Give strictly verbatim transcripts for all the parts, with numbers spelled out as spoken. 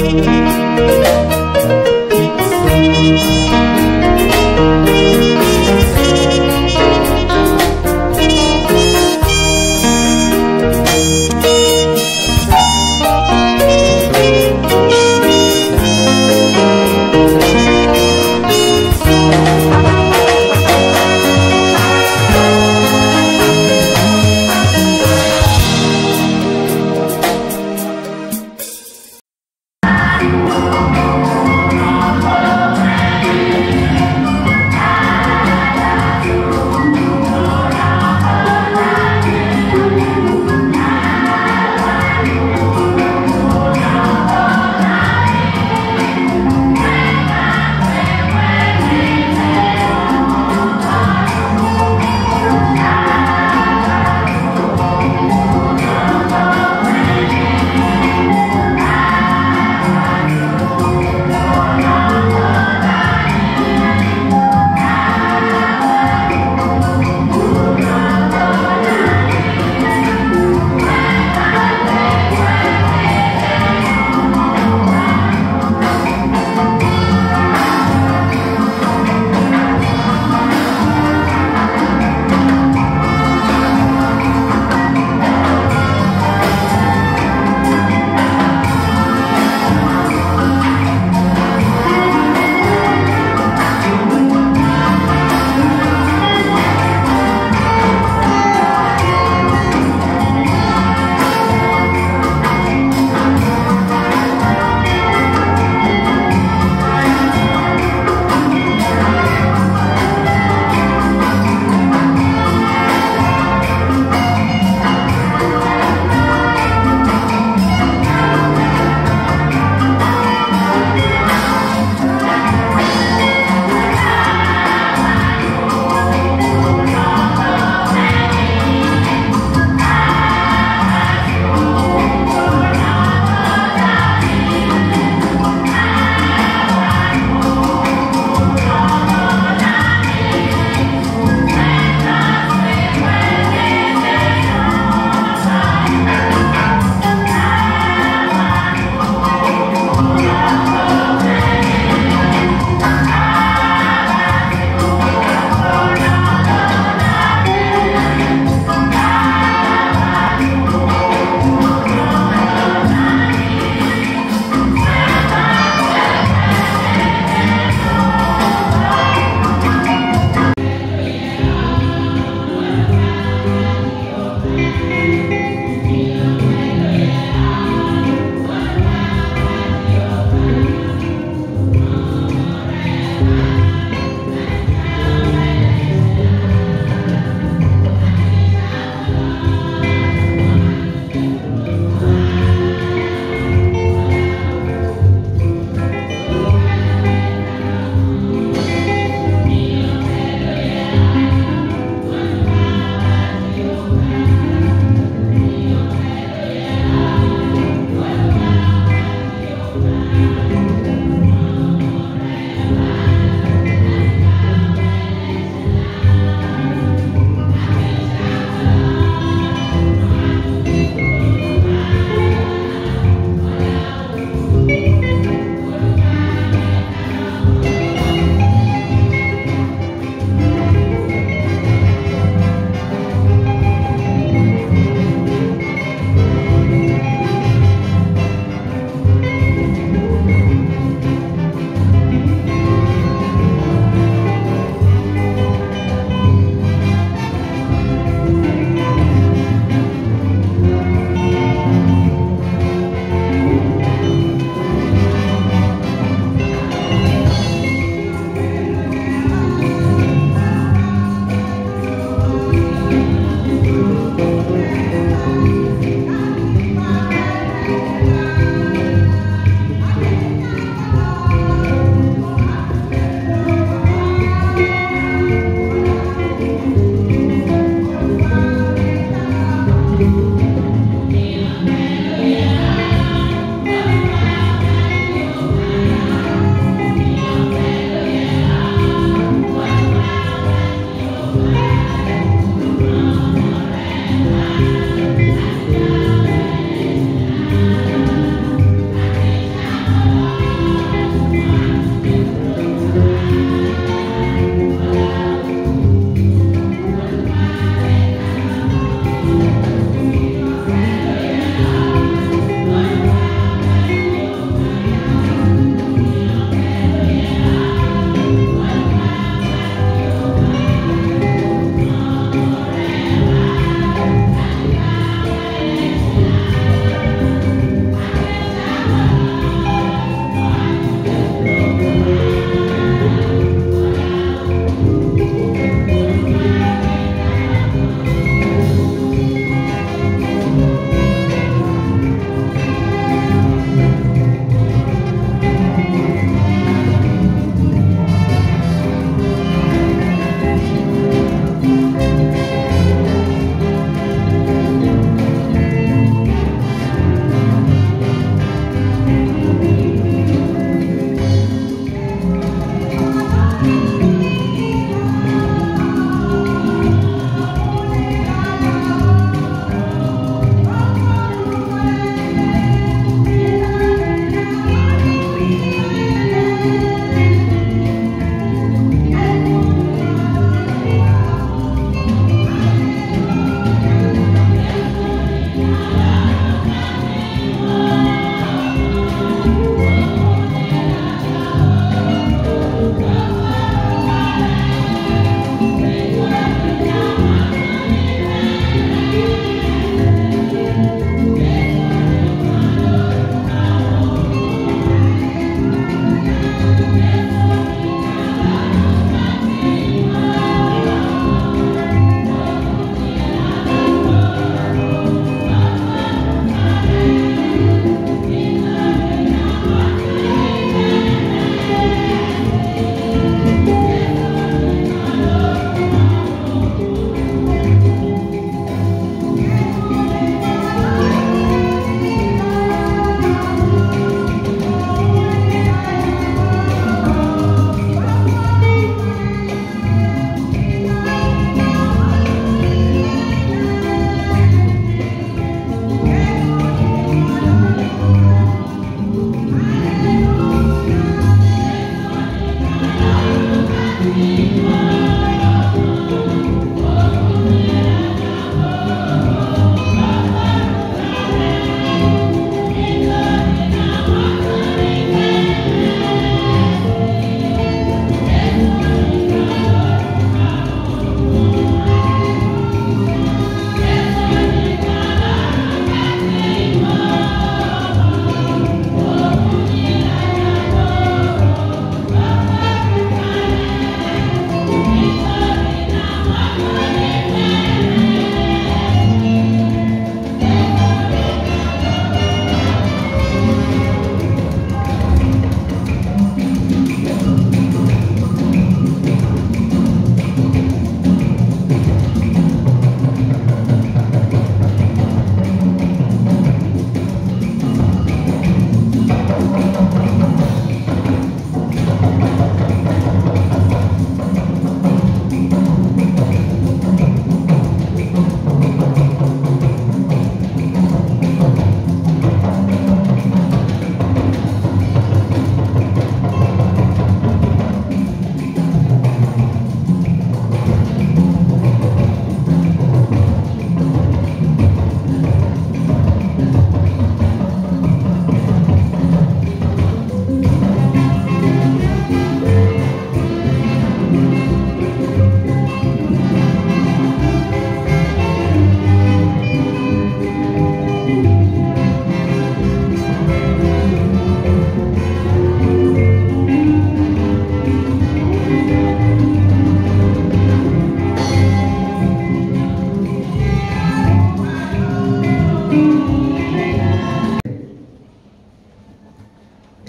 Thank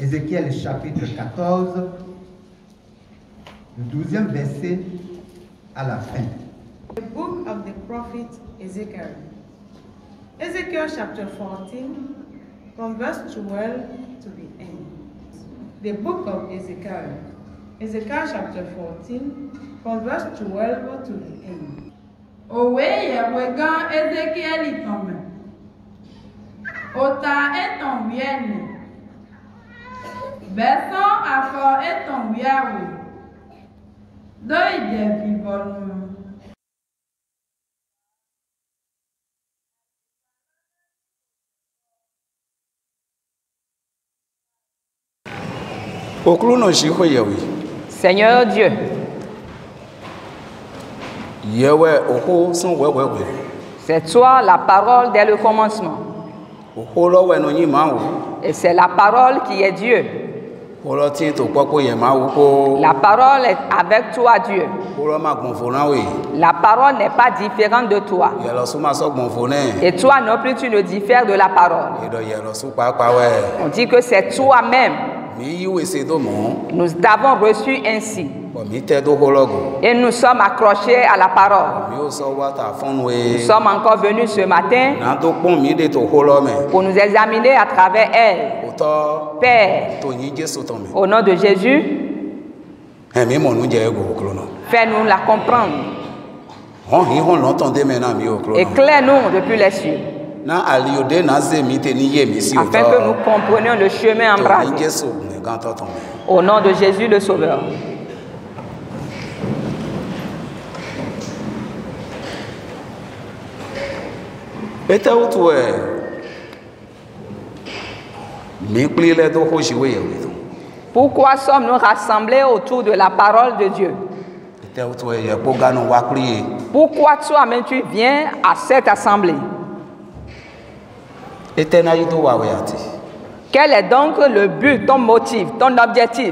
Ézéchiel chapitre quatorze, le douzième verset à la fin. The book of the prophet Ezekiel. Ezekiel chapter fourteen, from verse twelve to the end. The book of Ezekiel. Ezekiel chapter fourteen, from verse twelve to the end. Owe yewegan Ezekiel itome. Ota eton wiene. Beson afọ eton wiawe. Do ide vivonu. Seigneur Dieu, c'est toi la parole dès le commencement. Et c'est la parole qui est Dieu. La parole est avec toi, Dieu. La parole n'est pas différente de toi. Et toi non plus, tu ne diffères de la parole. On dit que c'est toi-même. Nous t'avons reçu ainsi. Et nous sommes accrochés à la parole. Nous sommes encore venus ce matin pour nous examiner à travers elle. Père, au nom de Jésus, fais-nous la comprendre. Éclaire-nous depuis les cieux, afin que nous comprenions le chemin embrasé. Au nom de Jésus le Sauveur. Pourquoi sommes-nous rassemblés autour de la parole de Dieu? Pourquoi toi-même tu viens à cette assemblée? Quel est donc le but, ton motif, ton objectif?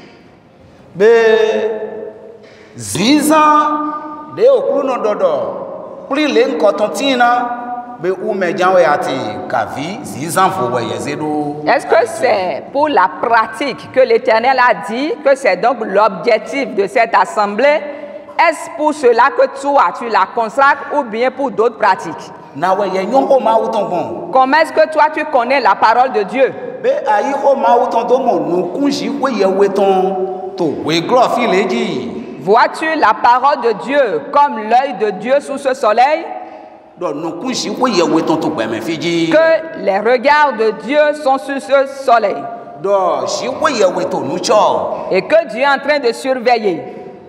Est-ce que c'est pour la pratique que l'Éternel a dit que c'est donc l'objectif de cette assemblée? Est-ce pour cela que toi tu la consacres ou bien pour d'autres pratiques? Comment est-ce que toi tu connais la parole de Dieu? Vois-tu la parole de Dieu comme l'œil de Dieu sous ce soleil? Que les regards de Dieu sont sur ce soleil. Et que Dieu est en train de surveiller.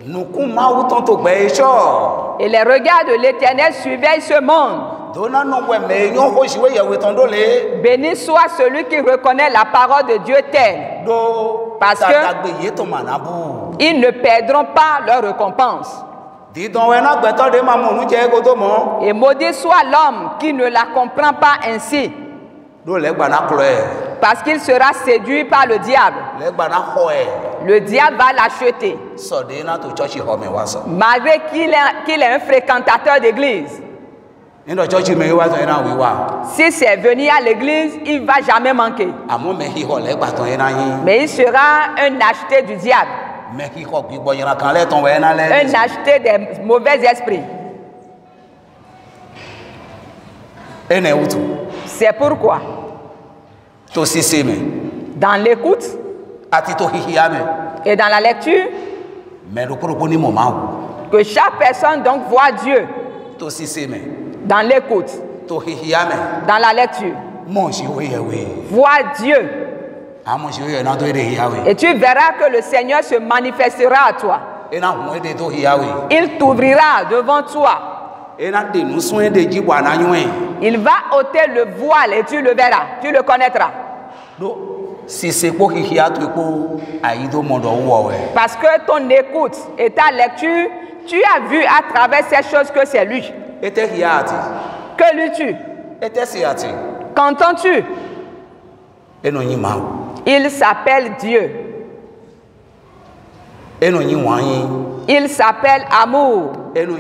Et les regards de l'Éternel surveillent ce monde. Béni soit celui qui reconnaît la parole de Dieu telle. Parce qu'ils ne perdront pas leur récompense. Et maudit soit l'homme qui ne la comprend pas ainsi. Parce qu'il sera séduit par le diable. Le diable va l'acheter. Malgré qu'il est, qu'il est un fréquentateur d'église. Si c'est venir à l'église, il ne va jamais manquer. Mais il sera un acheté du diable. Un acheté des mauvais esprits. C'est pourquoi, dans l'écoute et dans la lecture, que chaque personne donc voit Dieu. Dans l'écoute, dans la lecture, vois Dieu. Et tu verras que le Seigneur se manifestera à toi. Il t'ouvrira devant toi. Il va ôter le voile et tu le verras, tu le connaîtras. Parce que ton écoute et ta lecture, tu as vu à travers ces choses que c'est lui. Que lis-tu? Qu'entends-tu? Il s'appelle Dieu. Il s'appelle amour.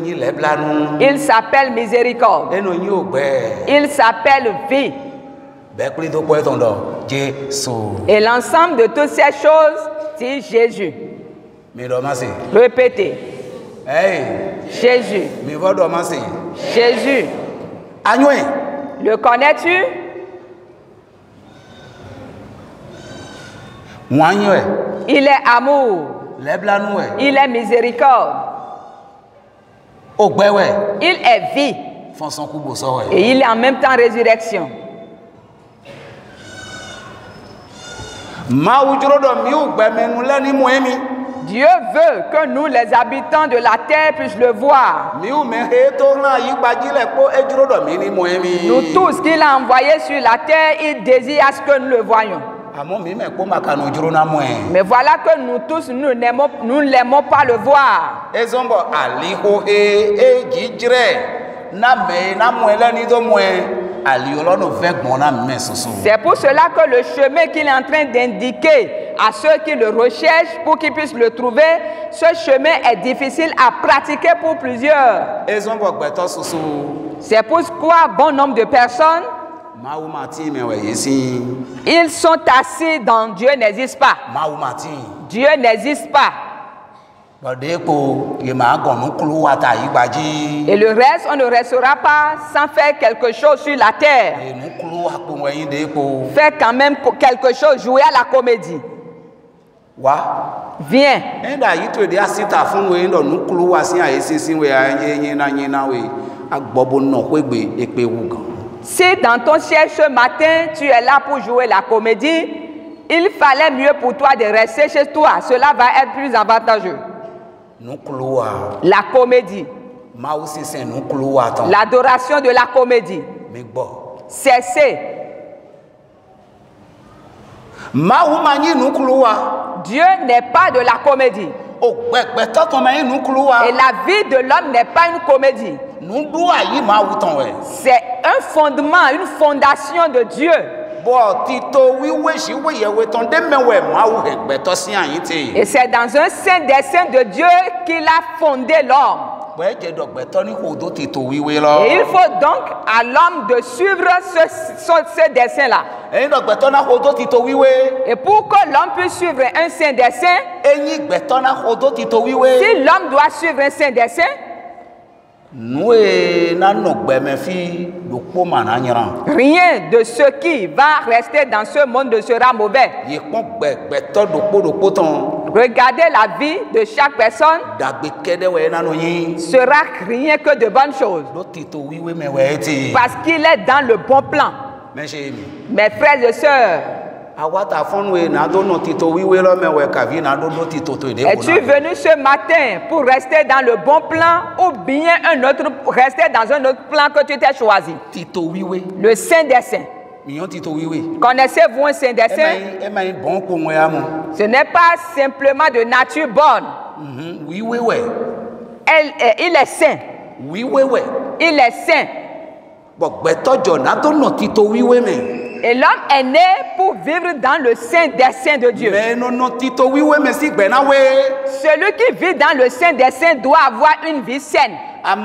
Il s'appelle miséricorde. Il s'appelle vie. Et l'ensemble de toutes ces choses, dit Jésus. Répétez. Hey. Jésus. Jésus. Le connais-tu? Il est amour. Il est miséricorde. Il est vie. Et il est en même temps résurrection. Dieu veut que nous, les habitants de la terre, puissions le voir. Nous tous qu'il a envoyés sur la terre, il désire à ce que nous le voyions. Mais voilà que nous tous, nous n'aimons nous n'aimons pas le voir. C'est pour cela que le chemin qu'il est en train d'indiquer à ceux qui le recherchent pour qu'ils puissent le trouver, ce chemin est difficile à pratiquer pour plusieurs. C'est pourquoi bon nombre de personnes, ils sont assis dans Dieu n'existe pas. Dieu n'existe pas. Et le reste, on ne restera pas sans faire quelque chose sur la terre. Faire quand même quelque chose, jouer à la comédie. Viens. Si dans ton siège ce matin, tu es là pour jouer la comédie, il fallait mieux pour toi de rester chez toi. Cela va être plus avantageux. La comédie. L'adoration de la comédie. Cessez. Dieu n'est pas de la comédie. Et la vie de l'homme n'est pas une comédie. C'est un fondement, une fondation de Dieu. Et c'est dans un saint dessein de Dieu qu'il a fondé l'homme. Et il faut donc à l'homme de suivre ce, ce, ce dessein-là. Et pour que l'homme puisse suivre un saint dessein, si l'homme doit suivre un saint dessein, rien de ce qui va rester dans ce monde ne sera mauvais. Regardez la vie de chaque personne, sera rien que de bonnes choses. Parce qu'il est dans le bon plan. Mes frères et sœurs, es-tu venu ce matin pour rester dans le bon plan ou bien un autre, rester dans un autre plan que tu t'es choisi? Le saint dessein. Connaissez-vous un saint dessein? Ce n'est pas simplement de nature bonne. Elle, il est saint. Il est saint. Et l'homme est né pour vivre dans le saint dessein de Dieu. Celui qui vit dans le saint dessein doit avoir une vie saine.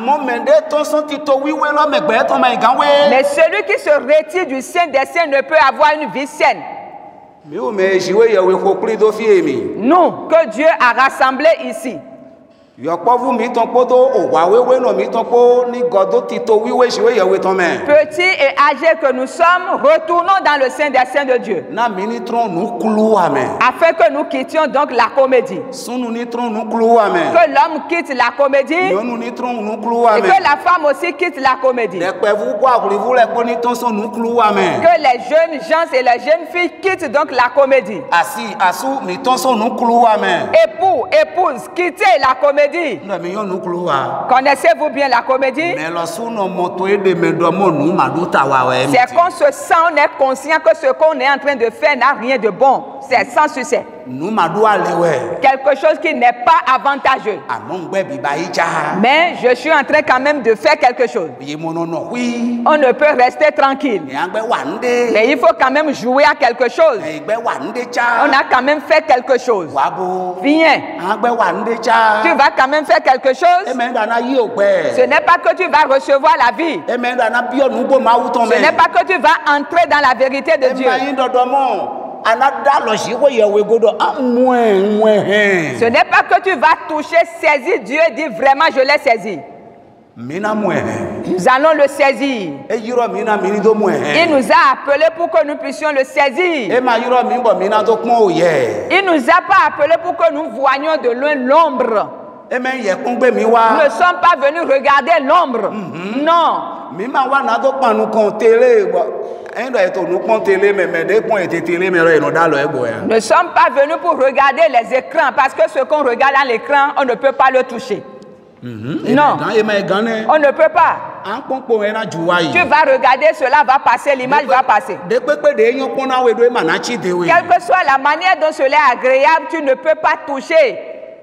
Mais celui qui se retire du saint dessein ne peut avoir une vie saine. Nous, que Dieu a rassemblés ici. Petit et âgé que nous sommes, retournons dans le saint dessein de Dieu. Afin que nous quittions donc la comédie. Que l'homme quitte la comédie. Et que la femme aussi quitte la comédie. Que les jeunes gens et les jeunes filles quittent donc la comédie. Époux, épouse, quittez la comédie. Connaissez-vous bien la comédie? C'est qu'on se sent, on est conscient que ce qu'on est en train de faire n'a rien de bon. C'est sans succès. quelque chose qui n'est pas avantageux. Mais je suis en train quand même de faire quelque chose. On ne peut rester tranquille. Mais il faut quand même jouer à quelque chose. On a quand même fait quelque chose. Viens. Tu vas quand même faire quelque chose. Ce n'est pas que tu vas recevoir la vie. Ce n'est pas que tu vas entrer dans la vérité de Dieu. Ce n'est pas que tu vas toucher, saisir Dieu et dire vraiment je l'ai saisi. Nous allons le saisir. Il nous a appelés pour que nous puissions le saisir. Il ne nous a pas appelés pour que nous voyions de loin l'ombre. Nous ne sommes pas venus regarder l'ombre. Non. Nous ne sommes pas venus pour regarder les écrans parce que ce qu'on regarde à l'écran, on ne peut pas le toucher. Mm-hmm. Non, on ne peut pas. Tu vas regarder, cela va passer, l'image va passer. Quelle que soit la manière dont cela est agréable, tu ne peux pas toucher.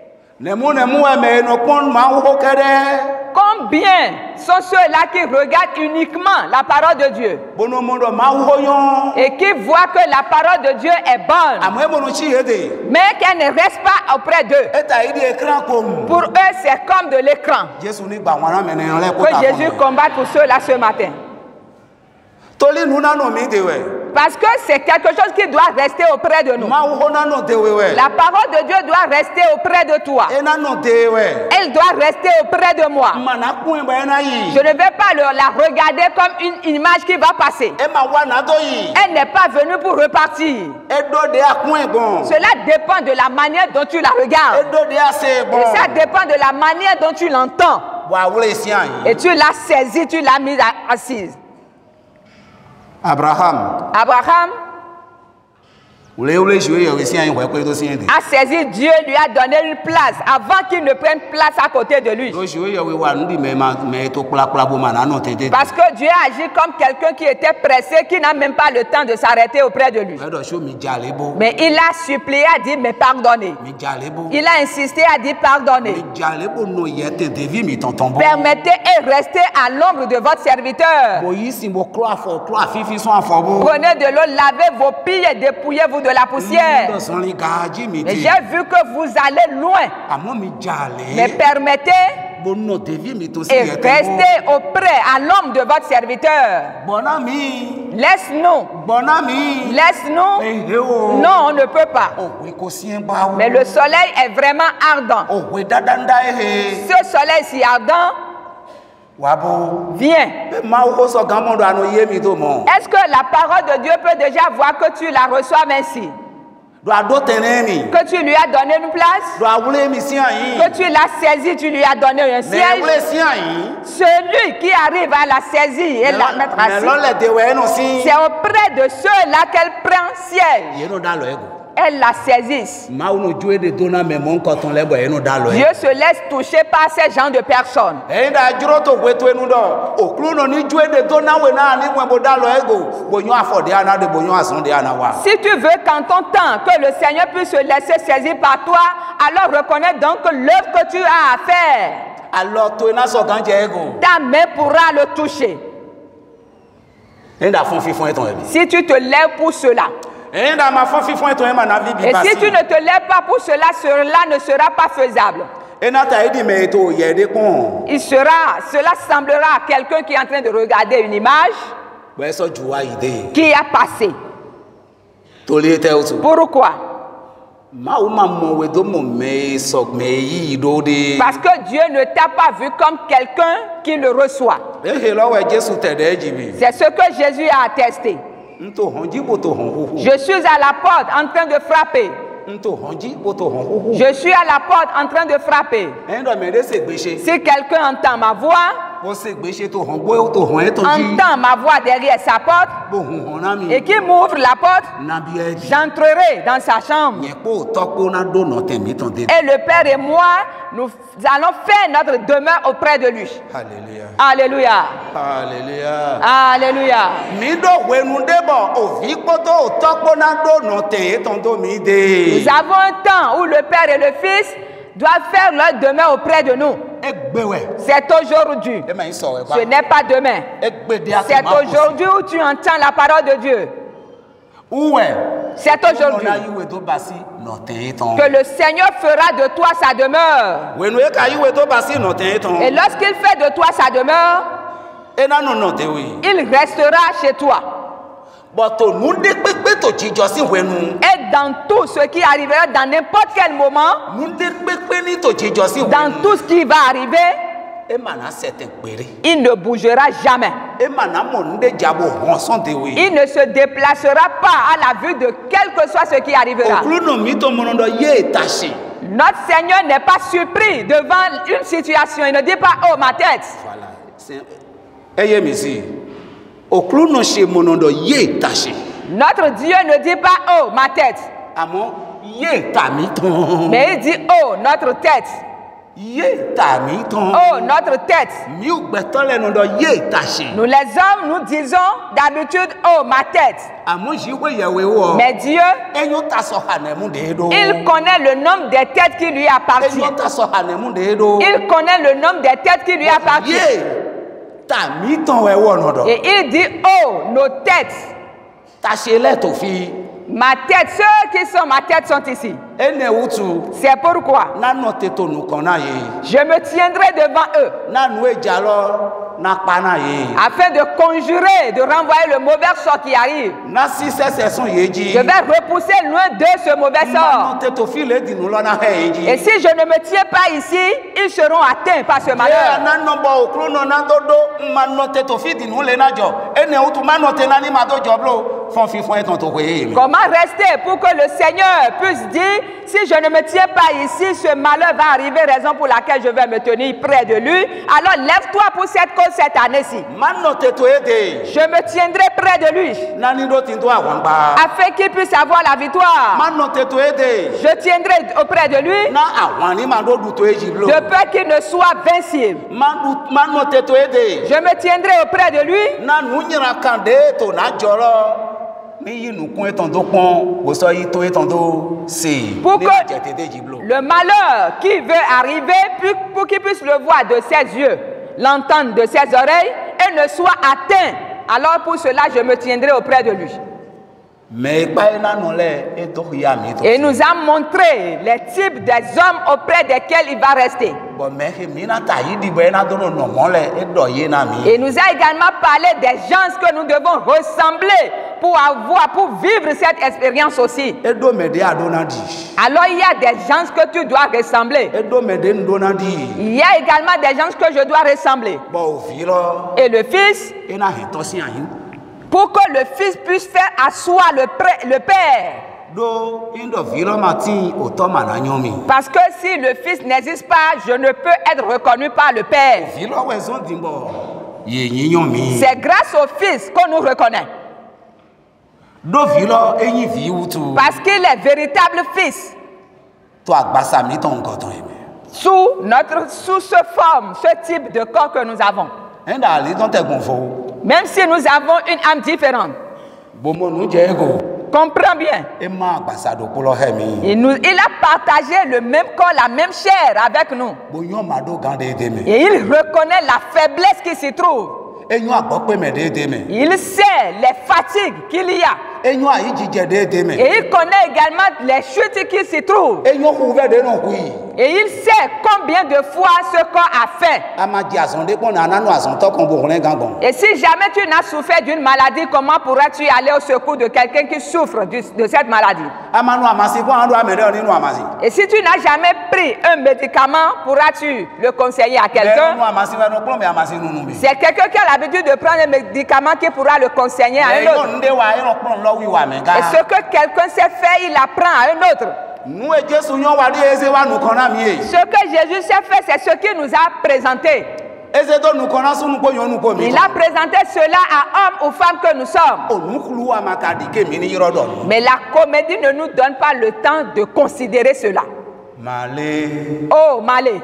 Combien sont ceux-là qui regardent uniquement la parole de Dieu et qui voient que la parole de Dieu est bonne, mais qu'elle ne reste pas auprès d'eux? Pour eux, c'est comme de l'écran. Que Jésus combatte pour ceux-là ce matin. Parce que c'est quelque chose qui doit rester auprès de nous. La parole de Dieu doit rester auprès de toi. Elle doit rester auprès de moi. Je ne vais pas la regarder comme une image qui va passer. Elle n'est pas venue pour repartir. Cela dépend de la manière dont tu la regardes. Et ça dépend de la manière dont tu l'entends. Et tu l'as saisie, tu l'as mise assise. Abraham. Abraham a saisi Dieu, lui a donné une place avant qu'il ne prenne place à côté de lui. Parce que Dieu agit comme quelqu'un qui était pressé, qui n'a même pas le temps de s'arrêter auprès de lui. Mais il a supplié, a dit mais pardonnez. Il a insisté, a dit pardonnez. Permettez et restez à l'ombre de votre serviteur. Prenez de l'eau, lavez vos pieds et dépouillez-vous de la poussière. Mais j'ai vu que vous allez loin. Mais permettez et restez auprès à l'ombre de votre serviteur. Laisse-nous. Laisse-nous. Non, on ne peut pas. Mais le soleil est vraiment ardent. Ce soleil si ardent, viens. Est-ce que la parole de Dieu peut déjà voir que tu la reçois ainsi? Que tu lui as donné une place? Que tu l'as saisi, tu lui as donné un siège? Celui qui arrive à la saisir et la mettre assise, c'est auprès de ceux-là qu'elle prend siège. Elle la saisisse. Dieu se laisse toucher par ces gens de personnes. Si tu veux qu'en ton temps que le Seigneur puisse se laisser saisir par toi, alors reconnais donc que l'œuvre que tu as à faire, ta main pourra le toucher. Si tu te lèves pour cela. Et si tu ne te lèves pas pour cela, cela ne sera pas faisable. Il sera, cela semblera à quelqu'un qui est en train de regarder une image qui a passé. Pourquoi? Parce que Dieu ne t'a pas vu comme quelqu'un qui le reçoit. C'est ce que Jésus a attesté. Je suis à la porte en train de frapper. Je suis à la porte en train de frapper. Si quelqu'un entend ma voix entend ma voix derrière sa porte et qu'il m'ouvre la porte, j'entrerai dans sa chambre. Et le Père et moi, nous allons faire notre demeure auprès de lui. Alléluia. Alléluia. Alléluia. Nous avons un temps où le Père et le Fils doivent faire leur demeure auprès de nous. C'est aujourd'hui. Ce n'est pas demain. C'est aujourd'hui où tu entends la parole de Dieu. C'est aujourd'hui que le Seigneur fera de toi sa demeure. Et lorsqu'il fait de toi sa demeure, il restera chez toi. Et dans tout ce qui arrivera dans n'importe quel moment, dans tout ce qui va arriver, il ne bougera jamais. Il ne se déplacera pas à la vue de quel que soit ce qui arrivera. Notre Seigneur n'est pas surpris devant une situation. Il ne dit pas, oh ma tête. Notre Dieu ne dit pas, oh ma tête. Mais il dit, oh notre tête. Oh, notre tête. Nous les hommes, nous disons d'habitude, oh, ma tête. Mais Dieu, il connaît le nombre des têtes qui lui appartiennent. Il connaît le nombre des têtes qui lui appartiennent. Et il dit, oh, nos têtes. Ma tête, ceux qui sont ma tête sont ici. C'est pourquoi je me tiendrai devant eux afin de conjurer, de renvoyer le mauvais sort qui arrive. Je vais repousser loin de ce mauvais sort. Et si je ne me tiens pas ici, ils seront atteints par ce malheur. Comment rester pour que le Seigneur puisse dire, si je ne me tiens pas ici, ce malheur va arriver, raison pour laquelle je vais me tenir près de lui. Alors lève-toi pour cette cause cette année-ci. Je me tiendrai près de lui afin qu'il puisse avoir la victoire. Je tiendrai auprès de lui de peur qu'il ne soit vincible. Je me tiendrai auprès de lui pour que le malheur qui veut arriver, pour qu'il puisse le voir de ses yeux, l'entendre de ses oreilles et ne soit atteint. Alors pour cela, je me tiendrai auprès de lui. Et nous a montré les types des hommes auprès desquels il va rester. Et nous a également parlé des gens que nous devons ressembler pour avoir, pour vivre cette expérience aussi. Alors il y a des gens que tu dois ressembler. Il y a également des gens que je dois ressembler. Et le Fils, pour que le Fils puisse faire asseoir le, le Père. Parce que si le Fils n'existe pas, je ne peux être reconnu par le Père. C'est grâce au Fils qu'on nous reconnaît. Parce qu'il est véritable Fils. Sous notre, sous ce forme, ce type de corps que nous avons. Même si nous avons une âme différente. Comprends bien. Il, nous, il a partagé le même corps, la même chair avec nous. Et il reconnaît la faiblesse qui s'y trouve. Il sait les fatigues qu'il y a. Et il connaît également les chutes qui s'y trouvent. Et il sait combien de fois ce corps a fait. Et si jamais tu n'as souffert d'une maladie, comment pourras-tu aller au secours de quelqu'un qui souffre de, de cette maladie? Et si tu n'as jamais pris un médicament, pourras-tu le conseiller à quelqu'un? C'est quelqu'un qui a l'habitude de prendre un médicament qui pourra le conseiller à un autre. Et ce que quelqu'un sait faire, il apprend à un autre. Ce que Jésus sait faire, c'est ce qu'il nous a présenté. Il a présenté cela à hommes ou femmes que nous sommes. Mais la comédie ne nous donne pas le temps de considérer cela. Oh, Malé.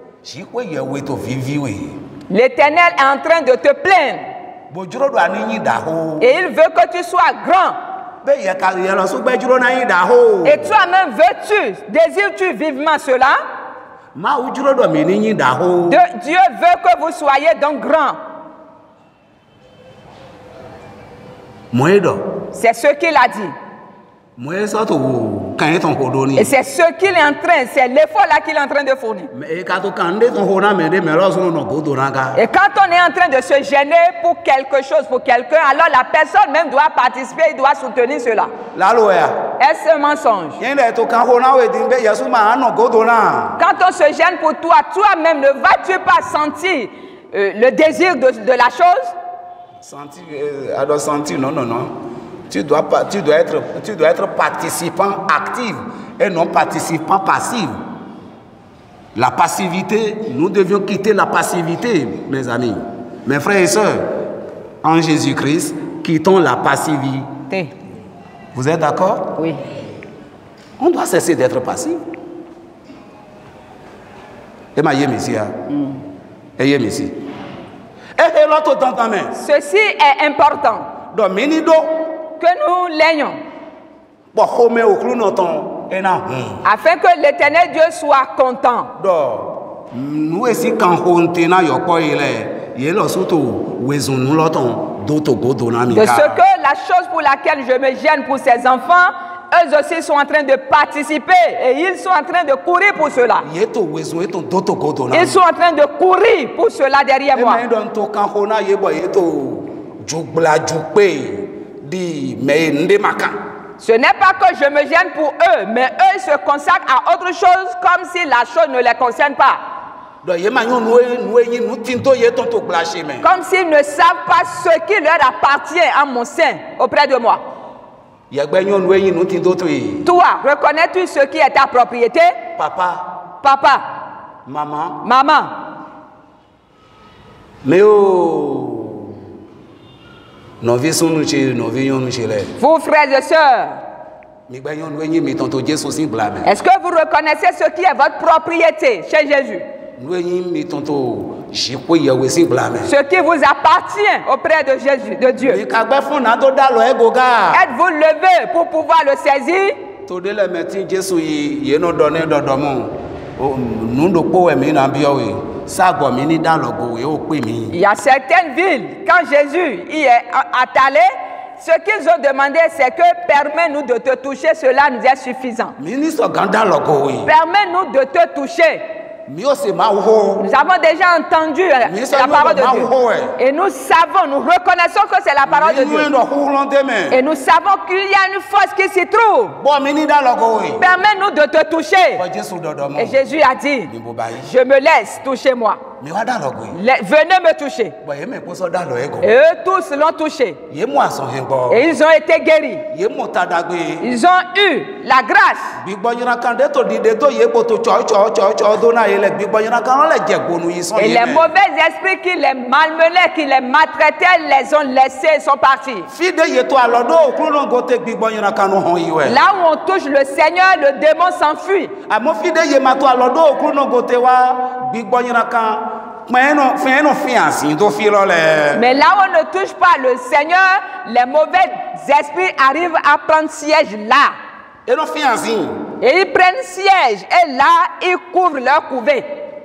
L'Éternel est en train de te plaindre. Et il veut que tu sois grand. Et toi-même veux-tu, désires-tu vivement cela? De, Dieu veut que vous soyez donc grand. C'est ce qu'il a dit. Et c'est ce qu'il est en train, c'est l'effort là qu'il est en train de fournir. Et quand on est en train de se gêner pour quelque chose, pour quelqu'un, alors la personne même doit participer, il doit soutenir cela. Est-ce un mensonge? Quand on se gêne pour toi, toi-même, ne vas-tu pas sentir euh, le désir de, de la chose? Sentir, euh, sentir, non, non, non. Tu dois, pas, tu, dois être, tu dois être participant actif et non participant passif. La passivité, nous devions quitter la passivité, mes amis. Mes frères et sœurs, en Jésus-Christ, quittons la passivité. Vous êtes d'accord? Oui. On doit cesser d'être passif. Et ma ici, et ici. Et l'autre dans ta main. Ceci est important. Que nous l'ayons. Afin que l'Éternel Dieu soit content. De ce que la chose pour laquelle je me gêne pour ces enfants, eux aussi sont en train de participer et ils sont en train de courir pour cela. Ils sont en train de courir pour cela derrière moi. Ce n'est pas que je me gêne pour eux, mais eux se consacrent à autre chose comme si la chose ne les concerne pas. Comme s'ils ne savent pas ce qui leur appartient en mon sein auprès de moi. Toi, reconnais-tu ce qui est ta propriété? Papa. Papa. Maman. Maman. Mais oh. Vous, frères et sœurs, est-ce que vous reconnaissez ce qui est votre propriété chez Jésus? Ce qui vous appartient auprès de Jésus, de Dieu. Êtes-vous levé pour pouvoir le saisir? Il y a certaines villes, quand Jésus y est attelé, ce qu'ils ont demandé, c'est que permets-nous de te toucher, cela nous est suffisant. Permets-nous de te toucher. Nous avons déjà entendu la parole de Dieu. Et nous savons, nous reconnaissons que c'est la parole de Dieu. Et nous savons qu'il y a une force qui s'y trouve. Permets-nous de te toucher. Et Jésus a dit, je me laisse toucher moi. Venez me toucher. Et eux tous l'ont touché. Et ils ont été guéris. Ils ont eu la grâce. Et les mauvais esprits qui les malmenaient, qui les maltraitaient, les ont laissés, sont partis. Là où on touche le Seigneur, le démon s'enfuit. Mais là où on ne touche pas le Seigneur, les mauvais esprits arrivent à prendre siège là. Et ils prennent siège. Et là, ils couvrent leur couvée.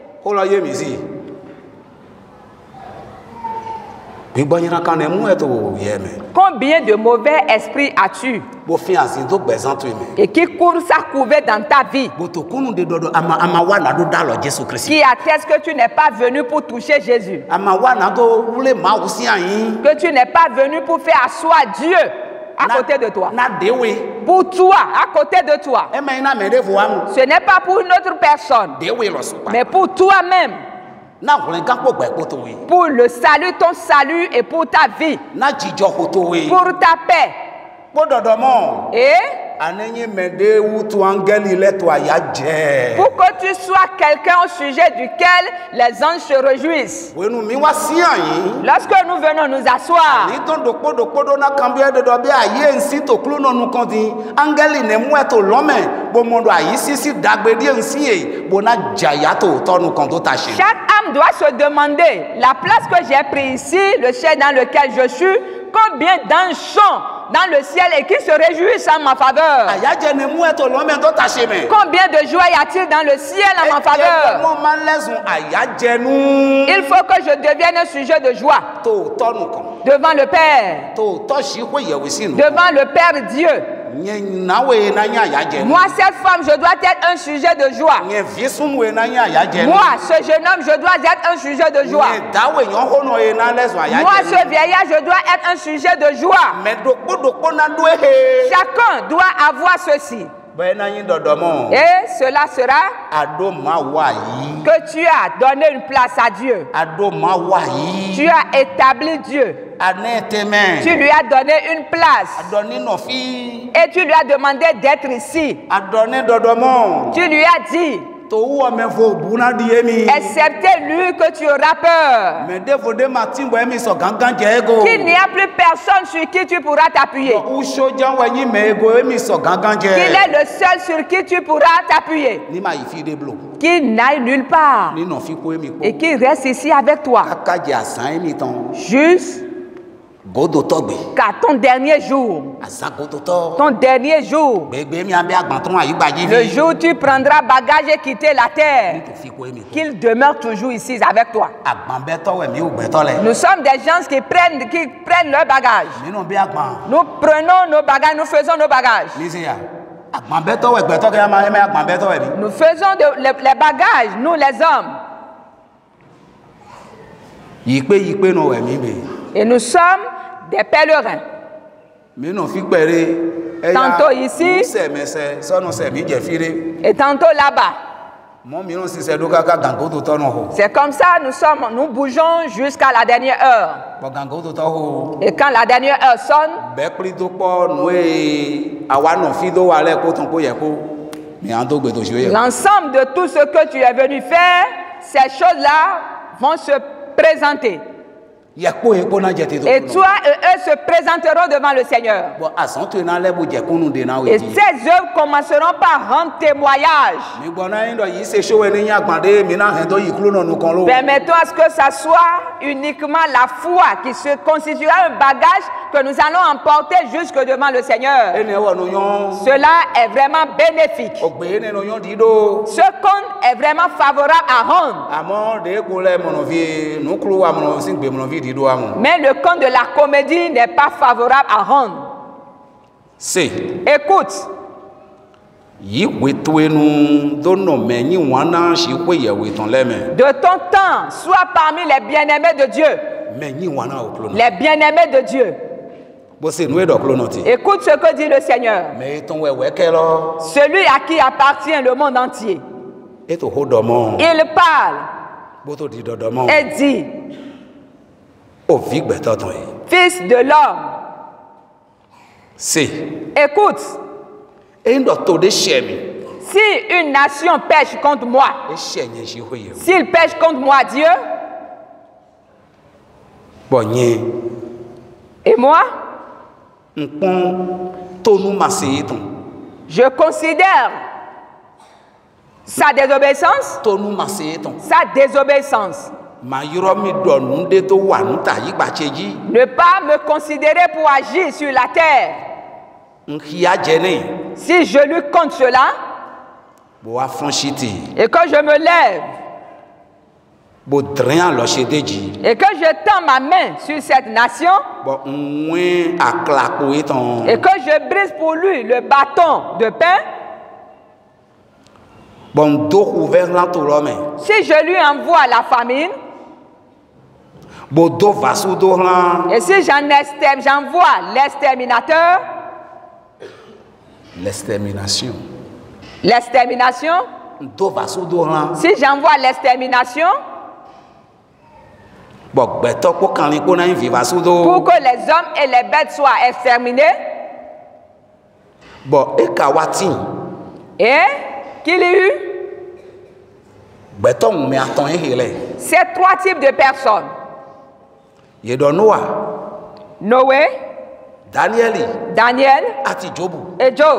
Combien de mauvais esprits as-tu? Et qui courent sa couvée dans ta vie? Qui atteste que tu n'es pas venu pour toucher Jésus? Que tu n'es pas venu pour faire asseoir Dieu à côté de toi. Pour toi, à côté de toi. Ce n'est pas pour une autre personne, mais pour toi-même. Pour le salut, ton salut et pour ta vie. Pour ta paix. Et pour que tu sois quelqu'un au sujet duquel les anges se réjouissent. Lorsque nous venons nous asseoir, chaque âme doit se demander la place que j'ai prise ici, le ciel dans lequel je suis, combien d'anges sont dans le ciel et qui se réjouissent en ma faveur. Combien de joie y a-t-il dans le ciel en ma faveur? Il faut que je devienne un sujet de joie devant le Père, devant le Père Dieu. Moi, cette femme, je dois être un sujet de joie. Moi, ce jeune homme, je dois être un sujet de joie. Moi, ce vieillard, je dois être un sujet de joie. Chacun doit avoir ceci. Et cela sera que tu as donné une place à Dieu. Tu as établi Dieu. Tu lui as donné une place. Et tu lui as demandé d'être ici. Tu lui as dit, excepté lui que tu auras peur. Qu'il n'y a plus personne sur qui tu pourras t'appuyer. Qu'il est le seul sur qui tu pourras t'appuyer. Qu'il n'aille nulle part. Et qu'il reste ici avec toi. Juste qu'à ton dernier jour, ton dernier jour, le jour où tu prendras bagage et quitter la terre, qu'il demeure toujours ici avec toi. Nous sommes des gens qui prennent, qui prennent leur bagage. Nous prenons nos bagages, nous faisons nos bagages. Nous faisons de, les, les bagages, nous les hommes. Et nous sommes des pèlerins. Tantôt ici et tantôt là-bas. C'est comme ça, nous sommes, nous bougeons jusqu'à la dernière heure. Et quand la dernière heure sonne, l'ensemble de tout ce que tu es venu faire, ces choses-là vont se présenter. Et toi et eux se présenteront devant le Seigneur. Et ces œuvres commenceront par rendre témoignage. Permettons à ce que ça soit uniquement la foi qui se constituera un bagage que nous allons emporter jusque devant le Seigneur. Cela est vraiment bénéfique. Ce compte est vraiment favorable à rendre. Mais le compte de la comédie n'est pas favorable à rendre. Écoute. De ton temps, sois parmi les bien-aimés de Dieu. Les bien-aimés de Dieu. Écoute ce que dit le Seigneur. Celui à qui appartient le monde entier. Il parle et dit, Fils de l'homme, écoute, si une nation pêche contre moi, s'il pêche contre moi, Dieu, et moi, je considère sa désobéissance, sa désobéissance. Ne pas me considérer pour agir sur la terre. Si je lui compte cela et que je me lève et que je tends ma main sur cette nation et que je brise pour lui le bâton de pain, si je lui envoie la famine, et si j'envoie l'exterminateur, l'extermination. L'extermination. Si j'envoie l'extermination, pour que les hommes et les bêtes soient exterminés, Bon, et Kawati. Et qu'il y eut Beton, mais attends, il est. ces trois types de personnes. Il est dans Noah, Noé, Daniel, Daniel Ati Job. et Job.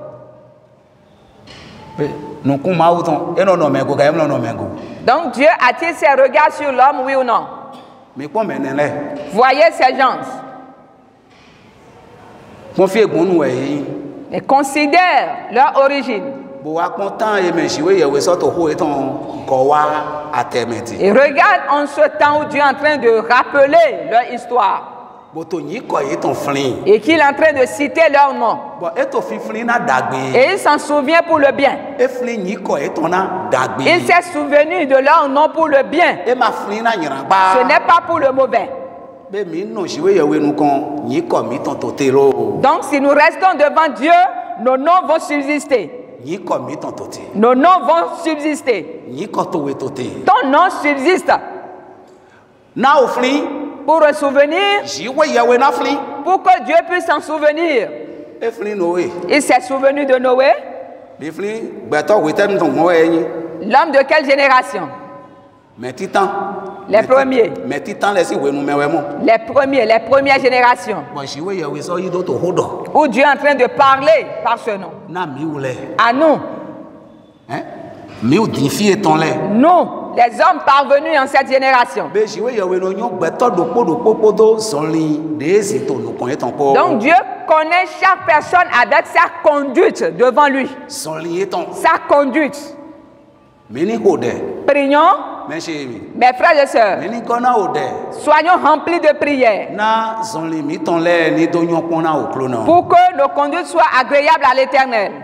Nous sommes autant. Et non, non, mais go, non, non, mais go. Donc Dieu attire ses regards sur l'homme, oui ou non? Mais quoi, mais n'est-ce Voyez ces gens. Confiez bon nous Et considère leur origine. Bon, à content et mais jouer, il y a sorte au et ton kowa à terminer. Et regarde en ce temps où Dieu est en train de rappeler leur histoire. Et qu'il est en train de citer leur nom. Et il s'en souvient pour le bien. Il s'est souvenu de leur nom pour le bien. Ce n'est pas pour le mauvais. Donc si nous restons devant Dieu, nos noms vont subsister. Nos noms vont subsister. Ton nom subsiste. Pour un souvenir, pour que Dieu puisse s'en souvenir. Il s'est souvenu de Noé. L'homme de quelle génération? Les premiers. Les premiers, les premières générations. Où Dieu est en train de parler par ce nom. À nous. Nous, les hommes parvenus en cette génération. Donc Dieu connaît chaque personne avec sa conduite devant lui. Sa conduite. Prions, mes frères et sœurs, soyons remplis de prières pour que nos conduites soient agréables à l'Éternel.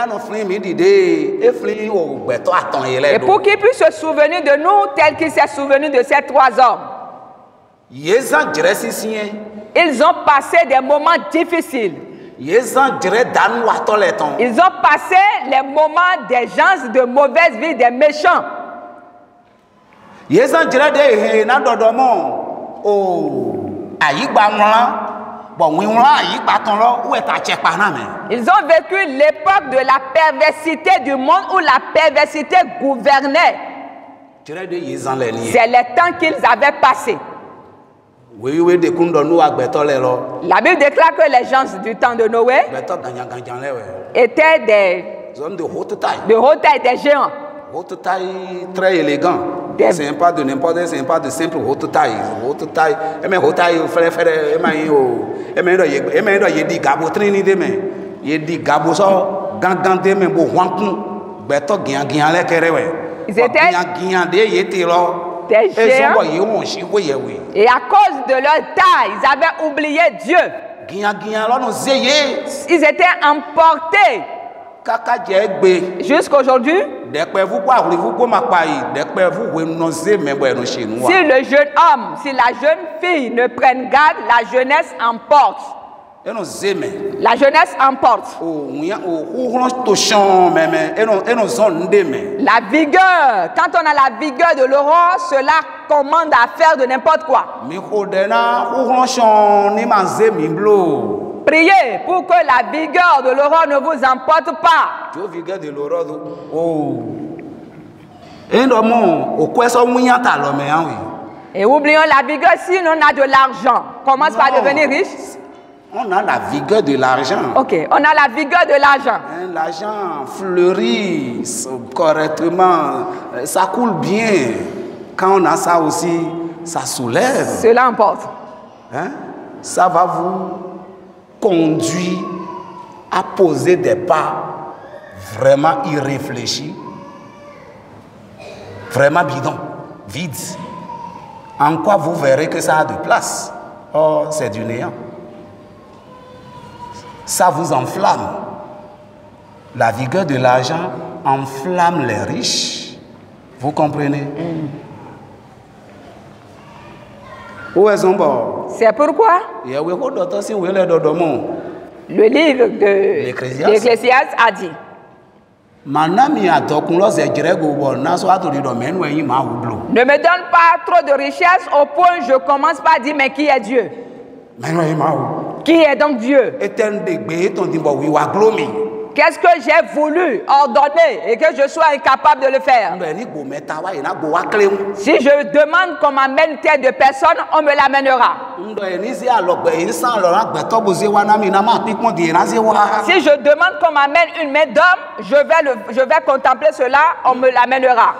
Et pour qu'il puisse se souvenir de nous tel qu'il s'est souvenu de ces trois hommes. Ils ont passé des moments difficiles. Ils ont passé les moments des gens de mauvaise vie, des méchants. Ils ont vécu l'époque de la perversité du monde où la perversité gouvernait. C'est les temps qu'ils avaient passés. La Bible déclare que les gens du temps de Noé étaient des hommes de haute taille, de haute taille, des géants. Haute taille très élégant. C'est pas de n'importe quoi, c'est pas de simple haute taille. Haute taille, et mais haute taille, frère, frère, et mais et mais et mais il dit gabo trini de mais il dit gabo so gangan de mais bo wanku beto gian gian le kerewe. Ils étaient gian de yete lo. Des géants. Et à cause de leur taille, ils avaient oublié Dieu. Ils étaient emportés. Jusqu'aujourd'hui, si le jeune homme, si la jeune fille ne prennent garde, la jeunesse emporte. La jeunesse emporte. La vigueur, quand on a la vigueur de l'aurore, cela commande à faire de n'importe quoi. Priez pour que la vigueur de l'aurore ne vous emporte pas. Et oublions la vigueur si on a de l'argent. Commence par devenir riche. On a la vigueur de l'argent. Ok, on a la vigueur de l'argent. L'argent fleurit correctement, ça coule bien. Quand on a ça aussi, ça soulève. Cela importe. Hein? Ça va vous conduire à poser des pas vraiment irréfléchis, vraiment bidons, vides. En quoi vous verrez que ça a de place? Oh, c'est du néant. Ça vous enflamme. La vigueur de l'argent enflamme les riches. Vous comprenez? Mm. Où est-ce qu'on C'est pourquoi le livre de l'Ecclésiaste a dit ne me donne pas trop de richesse au point où je commence par dire mais qui est Dieu? Qui est donc Dieu? Qu'est-ce que j'ai voulu ordonner et que je sois incapable de le faire? Si je demande qu'on m'amène telle de personnes, on me l'amènera. Si je demande qu'on m'amène une main d'homme, je vais, le, je vais contempler cela, on me l'amènera.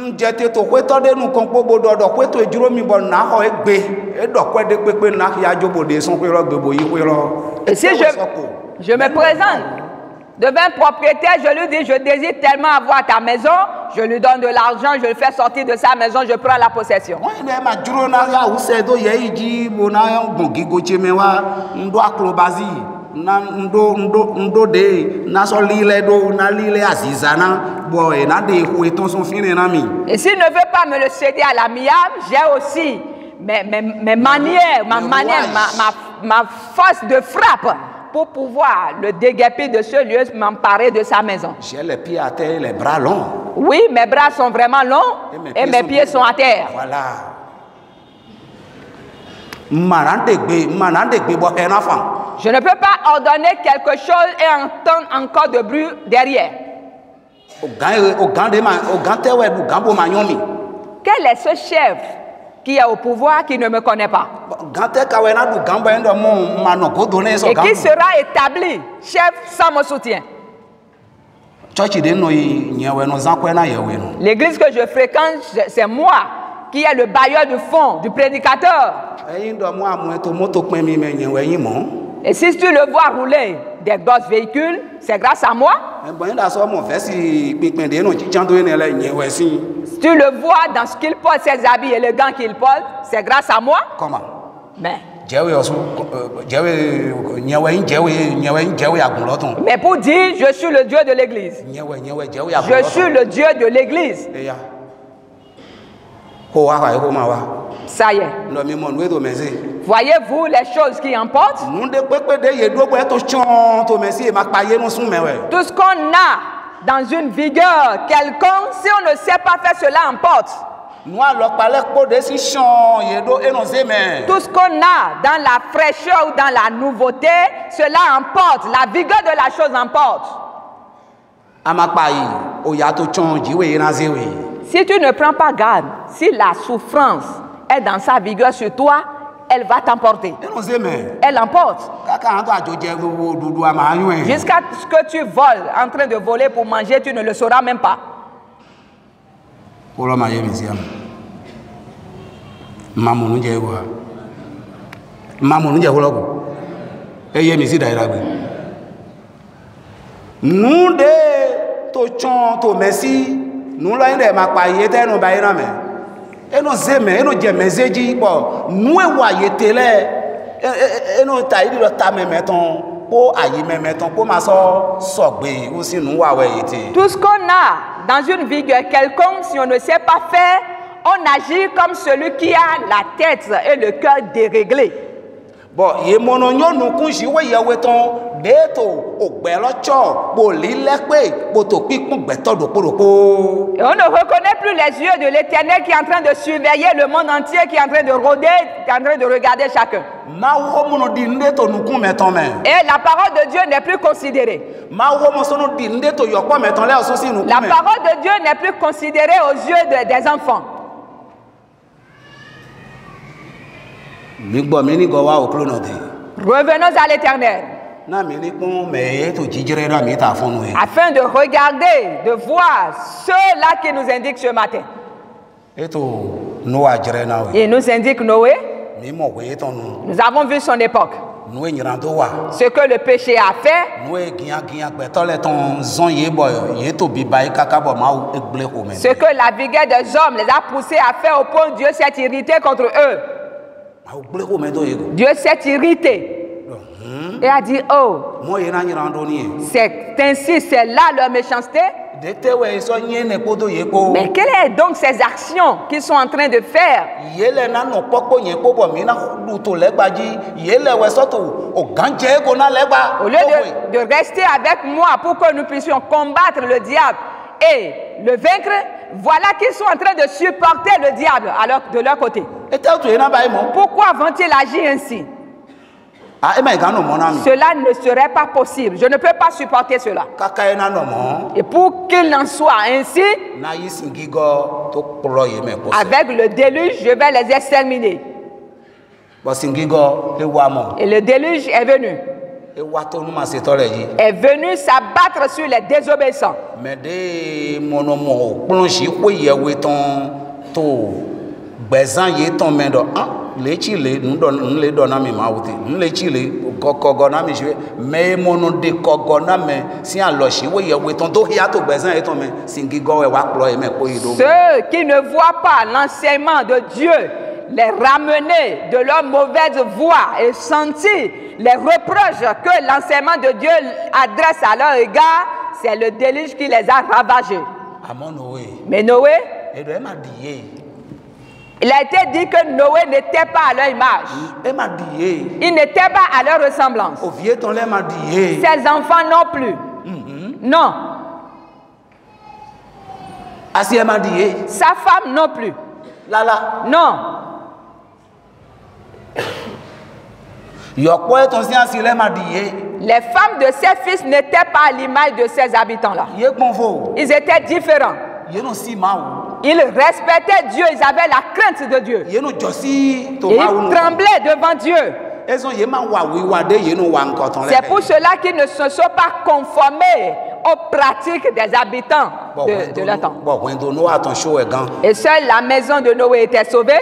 Et si je, je me présente devant un propriétaire, je lui dis, je désire tellement avoir ta maison, je lui donne de l'argent, je le fais sortir de sa maison, je prends la possession. Et s'il ne veut pas me le céder à l'amiable, j'ai aussi mes, mes, mes manières, ma manière, ma, ma, ma force de frappe pour pouvoir le déguerpir de ce lieu, m'emparer de sa maison. J'ai les pieds à terre, les bras longs. Oui, mes bras sont vraiment longs et mes, et pieds, mes sont pieds sont à terre. Voilà. Je ne peux pas ordonner quelque chose et entendre encore de bruit derrière. Quel est ce chef qui est au pouvoir qui ne me connaît pas? Et qui sera établi chef sans mon soutien? L'église que je fréquente, c'est moi qui est le bailleur du fond, du prédicateur. Et si tu le vois rouler des grosses véhicules, c'est grâce à moi. Si tu le vois dans ce qu'il porte, ses habits élégants qu'il porte, c'est grâce à moi. Comment? Mais, mais pour dire, je suis le Dieu de l'église. Je suis le Dieu de l'église. Ça y est. Voyez-vous les choses qui emportent? Tout ce qu'on a dans une vigueur quelconque, si on ne sait pas faire cela, emporte. Tout ce qu'on a dans la fraîcheur ou dans la nouveauté, cela emporte. La vigueur de la chose emporte. Si tu ne prends pas garde, si la souffrance est dans sa vigueur sur toi, elle va t'emporter. Elle emporte. Jusqu'à ce que tu voles, en train de voler pour manger, tu ne le sauras même pas. Nous de to chon to merci nous la inde ma pa yete no ba ira me e no zeme e no je mezeji po nous e wa yete le e no ta iri lo ta me meton po ayi me meton po ma so sogbe o si nu wa we yete. Tout ce qu'on a dans une vigueur quelconque, si on ne sait pas faire, on agit comme celui qui a la tête et le cœur déréglés. Bon, ye mono nyonu kun si we ye weton beto ogbelo cho bo lilepe bo to pipun gbeto do poropo. Et on ne reconnaît plus les yeux de l'Éternel qui est en train de surveiller le monde entier, qui est en train de rôder, qui est en train de regarder chacun. Ma wo mono di ndeto nukun meton me. Et la parole de Dieu n'est plus considérée. Ma wo mo sono di ndeto yokpo meton le oso si nukun me. La parole de Dieu n'est plus considérée aux yeux de, des enfants. Revenons à l'Éternel. Afin de regarder, de voir ceux-là qui nous indiquent ce matin. Il nous indique Noé. Nous avons vu son époque. Ce que le péché a fait. Ce que la vigueur des hommes les a poussés à faire au point où Dieu s'est irrité contre eux. Dieu s'est irrité et a dit, oh, c'est ainsi, c'est là leur méchanceté. Mais quelles sont donc ces actions qu'ils sont en train de faire? Au lieu de, de rester avec moi pour que nous puissions combattre le diable et le vaincre, voilà qu'ils sont en train de supporter le diable alors de leur côté. Pourquoi vont-ils agir ainsi? Cela ne serait pas possible. Je ne peux pas supporter cela. Et pour qu'il en soit ainsi, avec le déluge, je vais les exterminer. Et le déluge est venu. Est venu s'abattre sur les désobéissants. Ceux qui ne voient pas l'enseignement de Dieu les ramener de leur mauvaise voie et sentir les reproches que l'enseignement de Dieu adresse à leur égard, c'est le déluge qui les a ravagés. Mais Noé, il a été dit que Noé n'était pas à leur image. Il n'était pas à leur ressemblance. Ses enfants non plus. Non. Sa femme non plus. Non. Les femmes de ses fils n'étaient pas à l'image de ces habitants-là. Ils étaient différents. Ils respectaient Dieu, ils avaient la crainte de Dieu. Et ils tremblaient devant Dieu. C'est pour cela qu'ils ne se sont pas conformés aux pratiques des habitants de, de leur temps. Et seule la maison de Noé était sauvée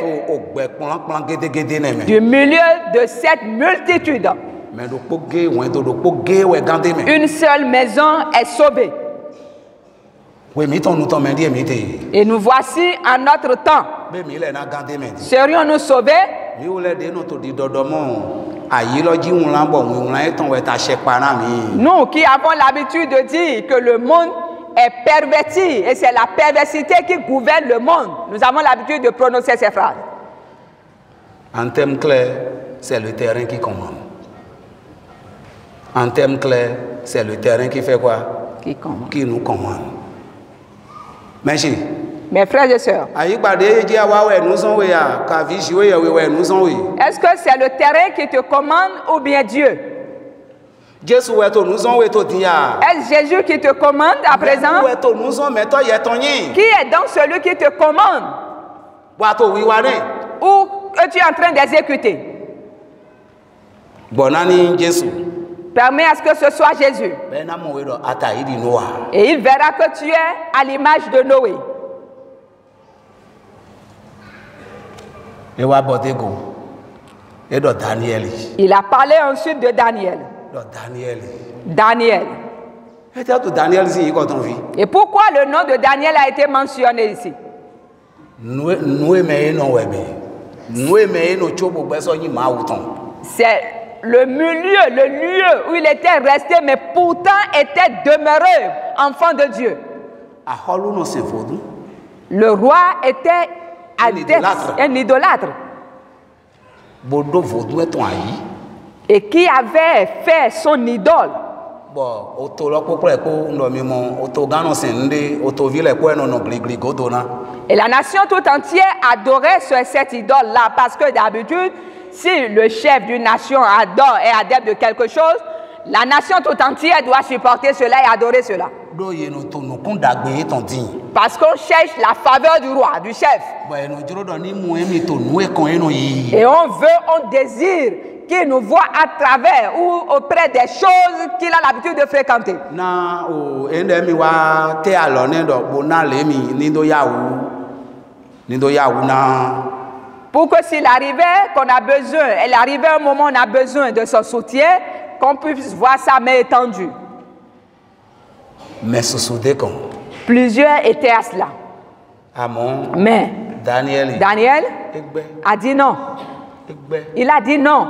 du milieu de cette multitude. Une seule maison est sauvée. Et nous voici en notre temps. Serions-nous sauvés? Nous qui avons l'habitude de dire que le monde est perverti et c'est la perversité qui gouverne le monde, nous avons l'habitude de prononcer ces phrases. En termes clairs, c'est le terrain qui commande. En termes clairs, c'est le terrain qui fait quoi? Qui commande. Qui nous commande. Merci. Mes frères et sœurs, est-ce que c'est le terrain qui te commande ou bien Dieu? Est-ce Jésus qui te commande à présent? Qui est donc celui qui te commande? Ou que tu es en train d'exécuter? Permets à ce que ce soit Jésus. Et il verra que tu es à l'image de Noé. Il a parlé ensuite de Daniel. Daniel. Et pourquoi le nom de Daniel a été mentionné ici? C'est le milieu, le lieu où il était resté, mais pourtant était demeuré enfant de Dieu. Le roi était adepte, un idolâtre. Et qui avait fait son idole. Et la nation tout entière adorait cette idole-là, parce que d'habitude, si le chef d'une nation adore et adepte de quelque chose, la nation tout entière doit supporter cela et adorer cela. Parce qu'on cherche la faveur du roi, du chef. Et on veut, on désire qu'il nous voit à travers ou auprès des choses qu'il a l'habitude de fréquenter. Pour que s'il arrivait qu'on a besoin, elle arrivait un moment où on a besoin de son soutien, qu'on puisse voir sa main étendue. Mais plusieurs étaient à cela. Mais Daniel, Daniel a dit non. Il a dit non.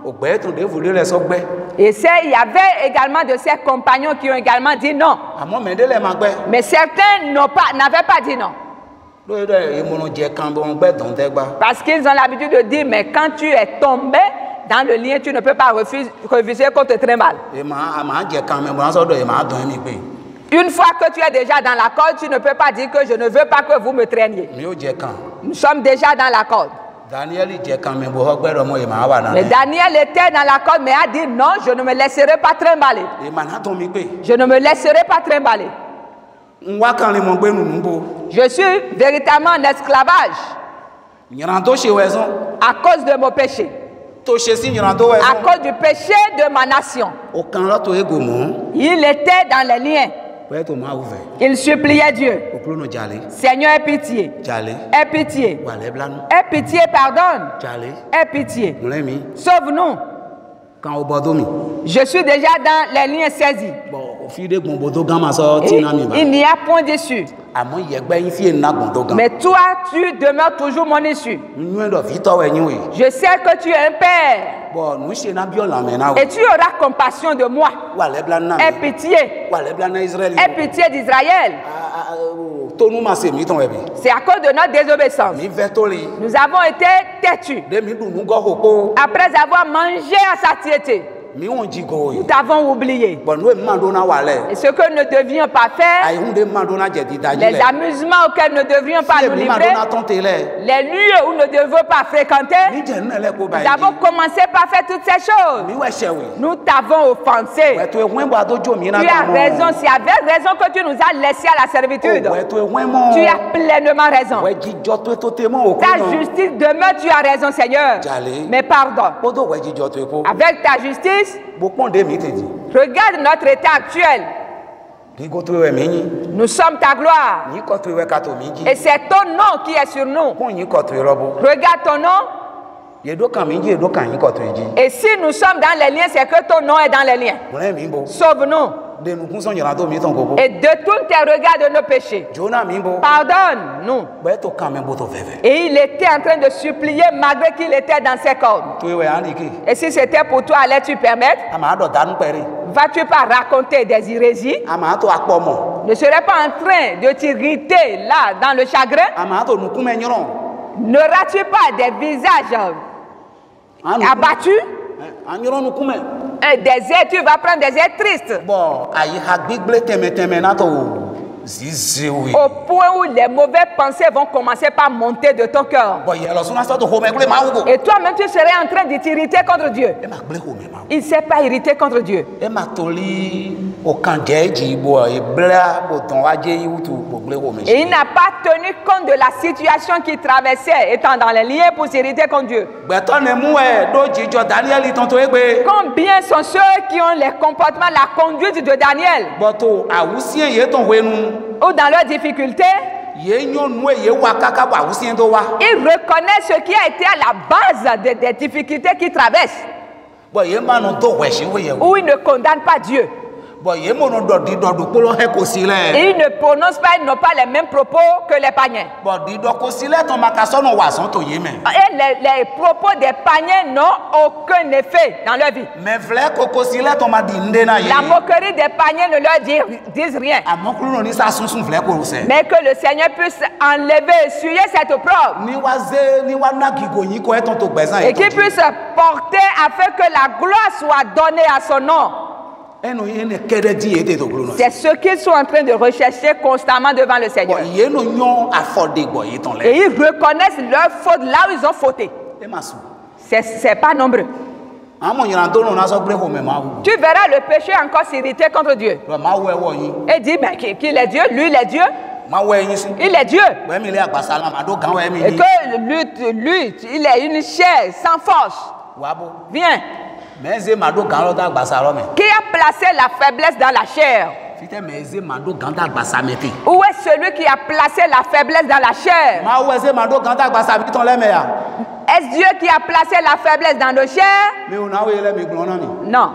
Et il y avait également de ses compagnons qui ont également dit non. Mais certains n'avaient pas dit non. Parce qu'ils ont l'habitude de dire, mais quand tu es tombé dans le lien, tu ne peux pas refuser, refuser qu'on te traîne mal. Une fois que tu es déjà dans la corde, tu ne peux pas dire que je ne veux pas que vous me traîniez. Nous sommes déjà dans la corde. Mais Daniel était dans la corde, mais a dit non, je ne me laisserai pas trimballer. Je ne me laisserai pas trimballer. Je suis véritablement en esclavage à cause de mon péché, à cause du péché de ma nation. Il était dans les liens. Il suppliait Dieu. Seigneur, aie pitié. Aie pitié. Aie pitié, pardonne. Aie pitié. Sauve-nous. Je suis déjà dans les liens saisis. Et il n'y a point d'issue. Mais toi, tu demeures toujours mon issue. Je sais que tu es un père. Et tu auras compassion de moi. Aie pitié. Aie pitié d'Israël. C'est à cause de notre désobéissance. Nous avons été têtus. Après avoir mangé à satiété, nous t'avons oublié. Et ce que nous ne devions pas faire, les amusements auxquels nous ne devrions pas nous livrer, les lieux où nous ne devons pas fréquenter, nous avons commencé par faire toutes ces choses. Nous t'avons offensé. Tu as raison, c'est avec raison que tu nous as laissés à la servitude. Tu as pleinement raison. Ta justice demeure, tu as raison, Seigneur. Mais pardon. Avec ta justice, regarde notre état actuel. Nous sommes ta gloire. Et c'est ton nom qui est sur nous. Regarde ton nom. Et si nous sommes dans les liens, c'est que ton nom est dans les liens. Sauve-nous. Et détourne tes regards de nos péchés. Pardonne-nous. Et il était en train de supplier malgré qu'il était dans ses cordes. Et si c'était pour toi, allais-tu permettre? Vas-tu pas raconter des hérésies? Ne serais pas en train de t'irriter là dans le chagrin? N'auras-tu pas des visages abattus? Des airs, tu vas prendre des airs tristes. Au point où les mauvaises pensées vont commencer par monter de ton cœur. Et toi-même, tu serais en train de t'irriter contre Dieu. Il ne s'est pas irrité contre Dieu. Et il n'a pas tenu compte de la situation qu'il traversait, étant dans les liens pour s'irriter contre Dieu. Combien sont ceux qui ont les comportements, la conduite de Daniel? Ou dans leurs difficultés, ils reconnaissent ce qui a été à la base des, des difficultés qu'ils traversent. Ou ils ne condamnent pas Dieu. Et ils ne prononcent pas, ils n'ont pas les mêmes propos que les païens. Et les, les propos des païens n'ont aucun effet dans leur vie. La moquerie des païens ne leur dit, disent rien. Mais que le Seigneur puisse enlever, essuyer cette opprobre. Et qu'il puisse porter afin que la gloire soit donnée à son nom. C'est ce qu'ils sont en train de rechercher constamment devant le Seigneur. Et ils reconnaissent leur faute là où ils ont fauté. Ce n'est pas nombreux. Tu verras le péché encore s'irriter contre Dieu. Et dit ben, qu'il est Dieu, lui il est Dieu. Il est Dieu. Et que lui, lui il est une chair sans force. Viens. Qui a placé la faiblesse dans la chair? Où est celui qui a placé la faiblesse dans la chair? Est-ce Dieu qui a placé la faiblesse dans nos chairs? Non.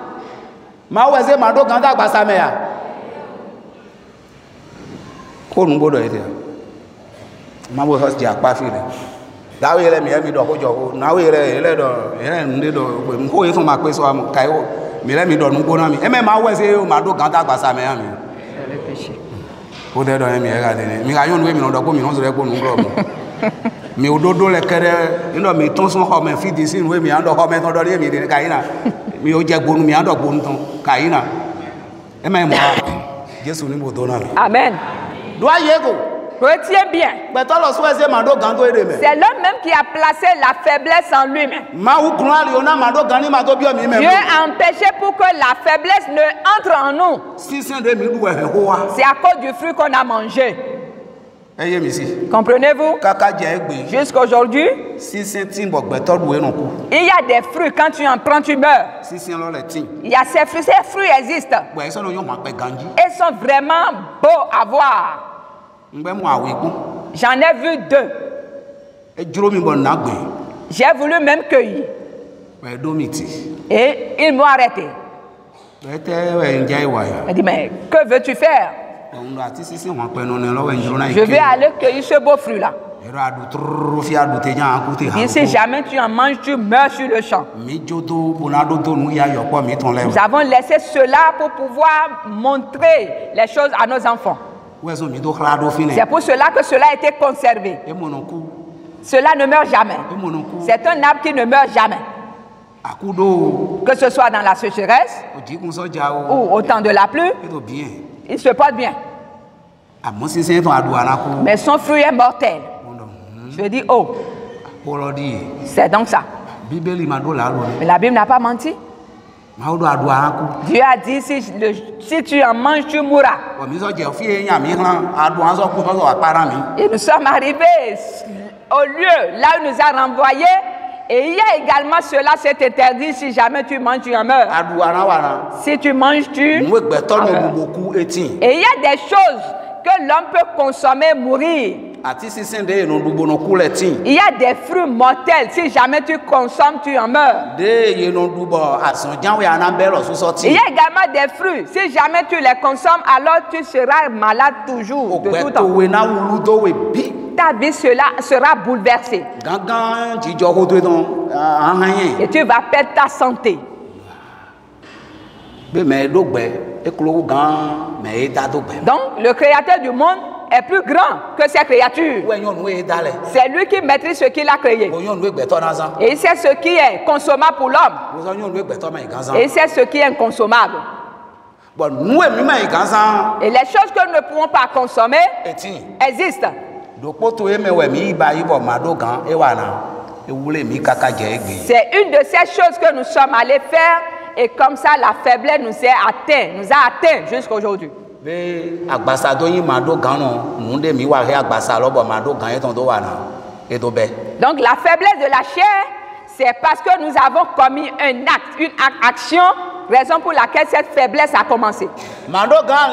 Dawele mi emi do kojo na wele ele do ele nde do nko ye so ma pe so am kai o mi le mi do nu gbona mi e me ma we se o ma do gan ta gbasa me ami le péché o de do mi e ga de mi ga yon we mi no do ko mi no so re ko nu gro mi mi ododo le kere ino mi ton so ho me fi di sin we mi an do ho me ton do re mi de kai na mi o je gbonu mi an do gbonu ton kai na e me mo Jesu ni mo do na mi. Amen. Do aye go Retiens bien. C'est l'homme même qui a placé la faiblesse en lui-même. Dieu a empêché pour que la faiblesse ne entre en nous. C'est à cause du fruit qu'on a mangé. Comprenez-vous? Jusqu'aujourd'hui, il y a des fruits, quand tu en prends, tu meurs. Il y a ces fruits, ces fruits existent. Ils sont vraiment beaux à voir. J'en ai vu deux. J'ai voulu même cueillir. Et ils m'ont arrêté. Il dit, mais que veux-tu faire? Je vais aller cueillir ce beau fruit-là. Et si jamais tu en manges, tu meurs sur le champ. Nous avons laissé cela pour pouvoir montrer les choses à nos enfants. C'est pour cela que cela a été conservé. Cela ne meurt jamais. C'est un arbre qui ne meurt jamais. Que ce soit dans la sécheresse ou au temps de la pluie, il se porte bien. Mais son fruit est mortel. Je dis, oh, c'est donc ça. Mais la Bible n'a pas menti. Dieu a dit, si, le, si tu en manges, tu mourras. Et nous sommes arrivés au lieu, là où il nous a renvoyés. Et il y a également cela, c'est interdit, si jamais tu manges, tu en meurs. Si tu manges, tu en meurs. Et il y a des choses que l'homme peut consommer, mourir. Il y a des fruits mortels, si jamais tu consommes, tu en meurs. Il y a également des fruits, si jamais tu les consommes, alors tu seras malade toujours, de tout temps. Ta vie cela sera bouleversée. Et tu vas perdre ta santé. Donc, le créateur du monde est plus grand que ces créatures. C'est lui qui maîtrise ce qu'il a créé. Et il sait ce qui est consommable pour l'homme. Et il sait ce qui est inconsommable. Et les choses que nous ne pouvons pas consommer existent. C'est une de ces choses que nous sommes allés faire. Et comme ça, la faiblesse nous a atteint, nous a atteint jusqu'à aujourd'hui. Donc la faiblesse de la chair, c'est parce que nous avons commis un acte, une action, raison pour laquelle cette faiblesse a commencé. Et la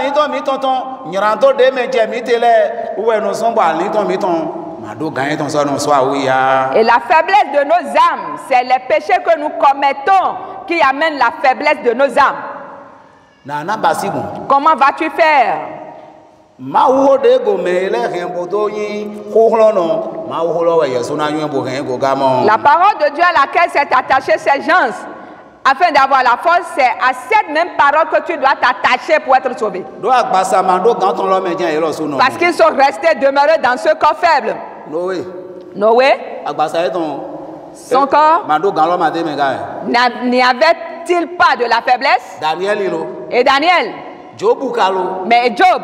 faiblesse de nos âmes, c'est les péchés que nous commettons qui amènent la faiblesse de nos âmes. Comment vas-tu faire? La parole de Dieu à laquelle s'est attaché ces gens, afin d'avoir la force, c'est à cette même parole que tu dois t'attacher pour être sauvé. Parce qu'ils sont restés demeurés dans ce corps faible. Noé. Noé. Son corps. N'y avait-il pas de la faiblesse? Et Daniel. Mais Job.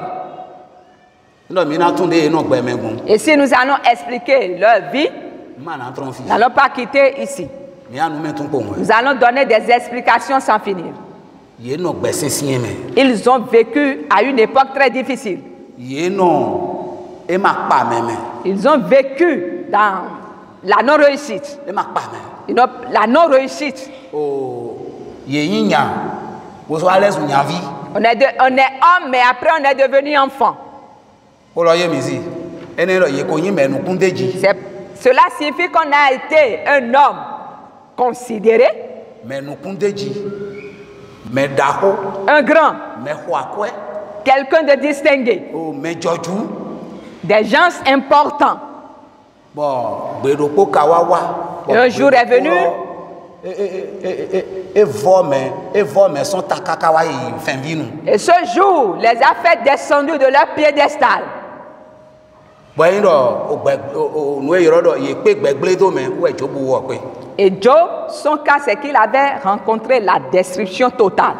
Et si nous allons expliquer leur vie, nous n'allons pas quitter ici. Nous allons donner des explications sans finir. Ils ont vécu à une époque très difficile. Ils ont vécu dans la non-réussite. La non-réussite. On est, de, on est homme, mais après on est devenu enfant. Cela signifie qu'on a été un homme considéré, un grand, quelqu'un de distingué, des gens importants. Et un jour est venu, et ce jour les a fait descendre de leur piédestal. Et Job, son cas, c'est qu'il avait rencontré la destruction totale.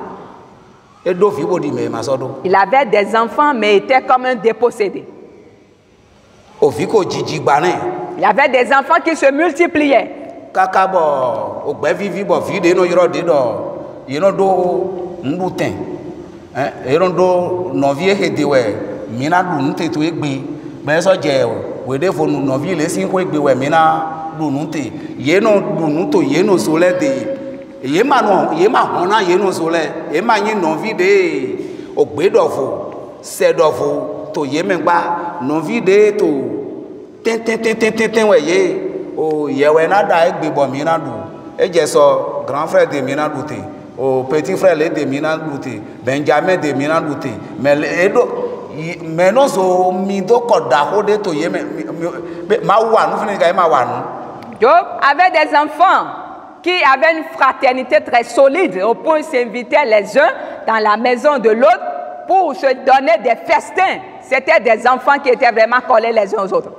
Il avait des enfants, mais était comme un dépossédé. Il y avait des enfants qui se multipliaient. Kakabo, au bevivi, bo vide no yoro de do, yino do nduten. Hein, yino do novie hedewe, mina du nte to egbe, ben so je we de fo novie le sin ko egbe we mina du nte. Yeno du nto yeno sole de. Ye ma no, ye ma hona yeno sole, ye ma yin novie de ogbedofo, sedofo to yemengba, novie de to ten ten ten ten ten we ye. O yewe da egbe bo mi na du eje so grand frère de mi na du te o petit frère le de mi na du te Benjamin de mi na du te mais edo mais no so mi do ko da ho de to ye ma wa nu fini ga ma wa nu. Job avait des enfants qui avaient une fraternité très solide au point où ils s'invitaient les uns dans la maison de l'autre pour se donner des festins. C'était des enfants qui étaient vraiment collés les uns aux autres.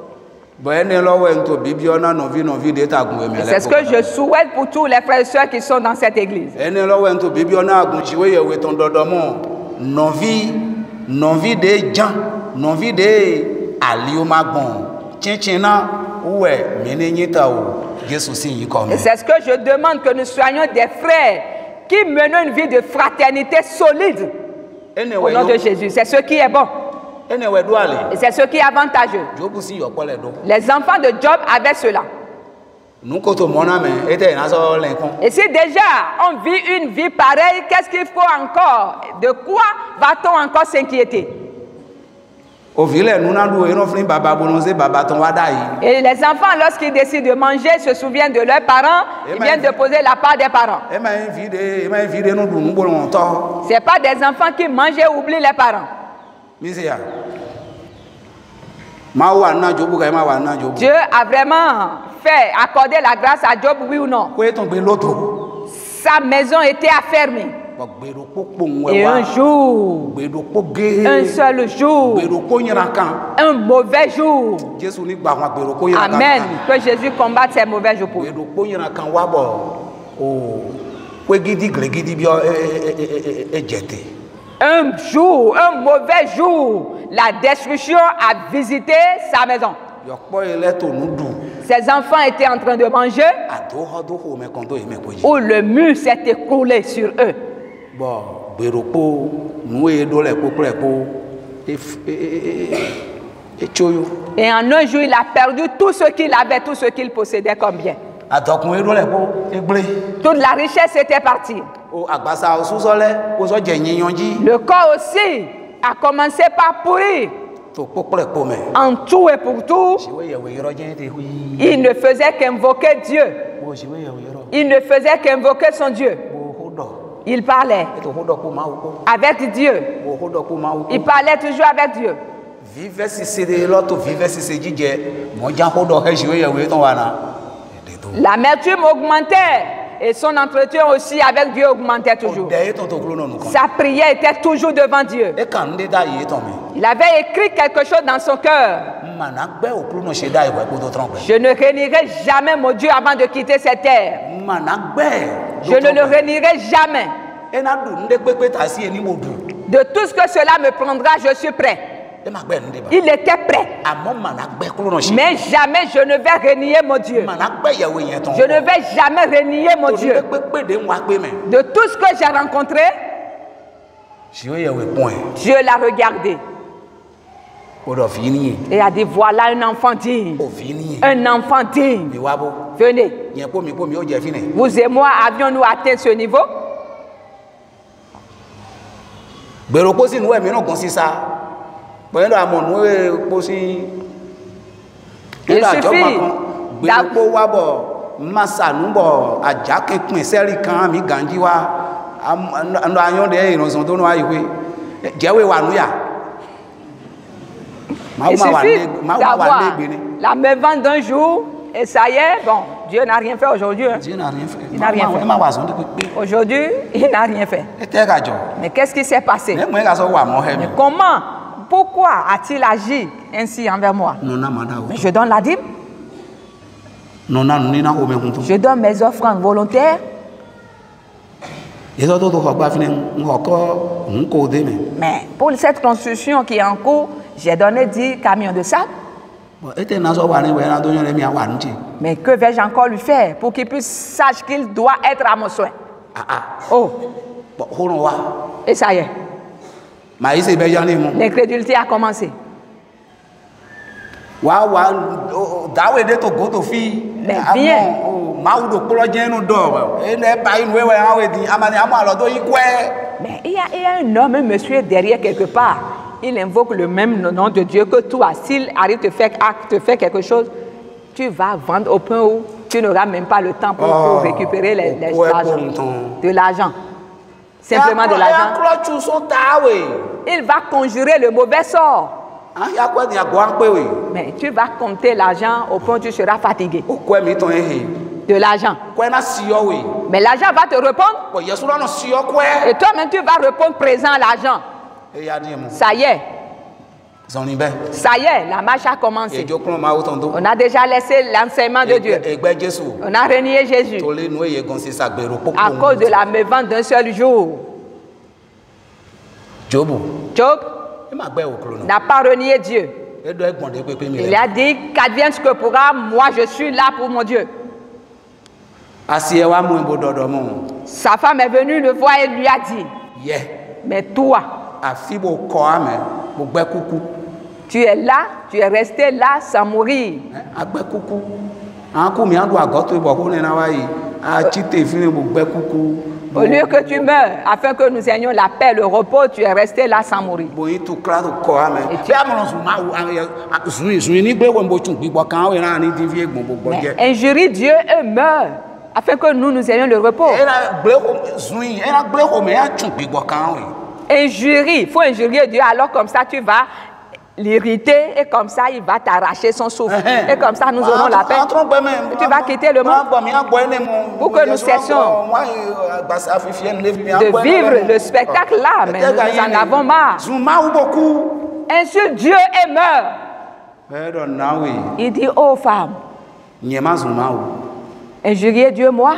C'est ce que je souhaite pour tous les frères et sœurs qui sont dans cette église. Et c'est ce que je demande, que nous soyons des frères qui menons une vie de fraternité solide au nom de Jésus. C'est ce qui est bon. Et c'est ce qui est avantageux. Les enfants de Job avaient cela. Et si déjà on vit une vie pareille, qu'est-ce qu'il faut encore? De quoi va-t-on encore s'inquiéter? Et les enfants, lorsqu'ils décident de manger, se souviennent de leurs parents, ils viennent de poser la part des parents. Ce n'est pas des enfants qui mangent et oublient les parents. Dieu a vraiment fait accorder la grâce à Job, oui ou non? Sa maison était affermie. Et un jour, un seul jour, un mauvais jour. Amen. Que Jésus combatte ces mauvais jours pour nous. Un jour, un mauvais jour, la destruction a visité sa maison. Ses enfants étaient en train de manger, où le mur s'est écroulé sur eux. Et en un jour, il a perdu tout ce qu'il avait, tout ce qu'il possédait comme bien. Toute la richesse était partie. Le corps aussi a commencé par pourrir. En tout et pour tout, il ne faisait qu'invoquer Dieu. Il ne faisait qu'invoquer son Dieu. Il parlait avec Dieu. Il parlait toujours avec Dieu. L'amertume augmentait et son entretien aussi avec Dieu augmentait toujours. Sa prière était toujours devant Dieu. Il avait écrit quelque chose dans son cœur. Je ne renierai jamais mon Dieu avant de quitter cette terre. Je ne le renierai jamais. De tout ce que cela me prendra, je suis prêt. Il était prêt. Mais jamais je ne vais renier mon Dieu. Je ne vais jamais renier mon Dieu. De tout ce que j'ai rencontré, Dieu l'a regardé. Et a dit, voilà un enfant digne. Un enfant digne. Venez. Vous et moi, avions-nous atteint ce niveau? Il suffit d'avoir la mévente d'un jour et ça y est, bon, Dieu n'a rien fait aujourd'hui. Hein. Dieu n'a rien fait. Il n'a rien fait. Aujourd'hui, il n'a rien fait. Mais qu'est-ce qui s'est passé? Mais comment? Pourquoi a-t-il agi ainsi envers moi? Mais je donne la dîme. Je donne mes offrandes volontaires. Mais pour cette construction qui est en cours, j'ai donné dix camions de sable. Mais que vais-je encore lui faire pour qu'il puisse sache qu'il doit être à mon soin? Oh. Et ça y est. L'incrédulité a commencé. Mais bien. Mais il y, a, il y a un homme, un monsieur derrière quelque part. Il invoque le même nom de Dieu que toi. S'il arrive te faire, à te faire quelque chose, tu vas vendre au point où tu n'auras même pas le temps pour, oh, pour récupérer les, les l'argent, de l'argent. Simplement de l'argent. Il va conjurer le mauvais sort. Mais tu vas compter l'argent au point où tu seras fatigué. De l'argent. Mais l'argent va te répondre. Et toi-même, tu vas répondre présent à l'argent. Ça y est. Ça y est, la marche a commencé. On a déjà laissé l'enseignement de Dieu. On a renié Jésus à cause de la mévente d'un seul jour. Job n'a pas renié Dieu. Il a dit, qu'advienne ce que pourra, moi je suis là pour mon Dieu. Sa femme est venue le voir et lui a dit, mais toi, tu es là, tu es resté là sans mourir. Au lieu que tu meurs, afin que nous ayons la paix, le repos, tu es resté là sans mourir. Et tu... Injurie Dieu et meurt, afin que nous nous ayons le repos. Injurie, il faut injurier Dieu, alors comme ça tu vas l'irriter et comme ça il va t'arracher son souffle. Et comme ça nous aurons la paix. Et tu vas quitter le monde pour que nous cessions de vivre le spectacle là, mais nous en avons marre. Insulte Dieu et meurt. Il dit aux femmes, injurier Dieu moi.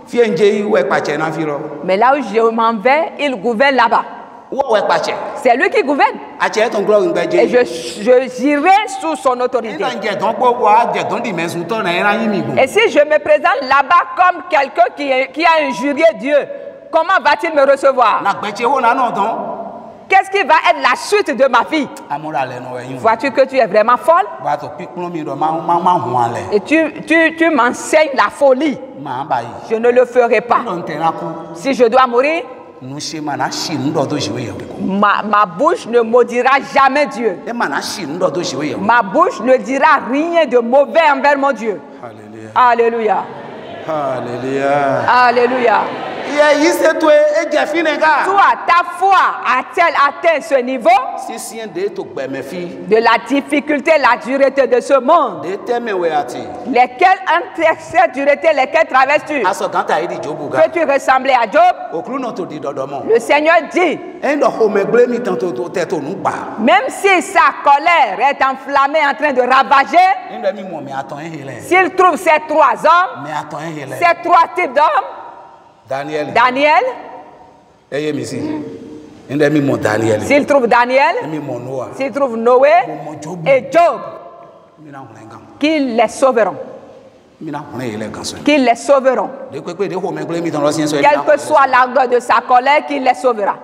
Mais là où je m'en vais, il gouverne là-bas. C'est lui qui gouverne. Et je, je j'irai sous son autorité. Et si je me présente là-bas comme quelqu'un qui, qui a injurié Dieu, comment va-t-il me recevoir? Qu'est-ce qui va être la suite de ma vie? Vois-tu que tu es vraiment folle? Et tu, tu, tu m'enseignes la folie. Je ne le ferai pas. Si je dois mourir, Ma, ma bouche ne maudira jamais Dieu. Ma bouche ne dira rien de mauvais envers mon Dieu. Alléluia. Alléluia. Alléluia. Toi, ta foi a-t-elle atteint ce niveau de la difficulté, la dureté de ce monde? Lesquelles entre cette dureté, lesquelles traverses-tu? Peux-tu ressembler à Job? Le Seigneur dit, même si sa colère est enflammée en train de ravager, s'il trouve ces trois hommes, ces trois types d'hommes, Daniel. Daniel. S'il trouve Daniel, s'il trouve Noé et Job, qu'ils les sauveront. Qu'ils les sauveront. Quelle que soit l'angle de sa colère, qu'il les sauvera.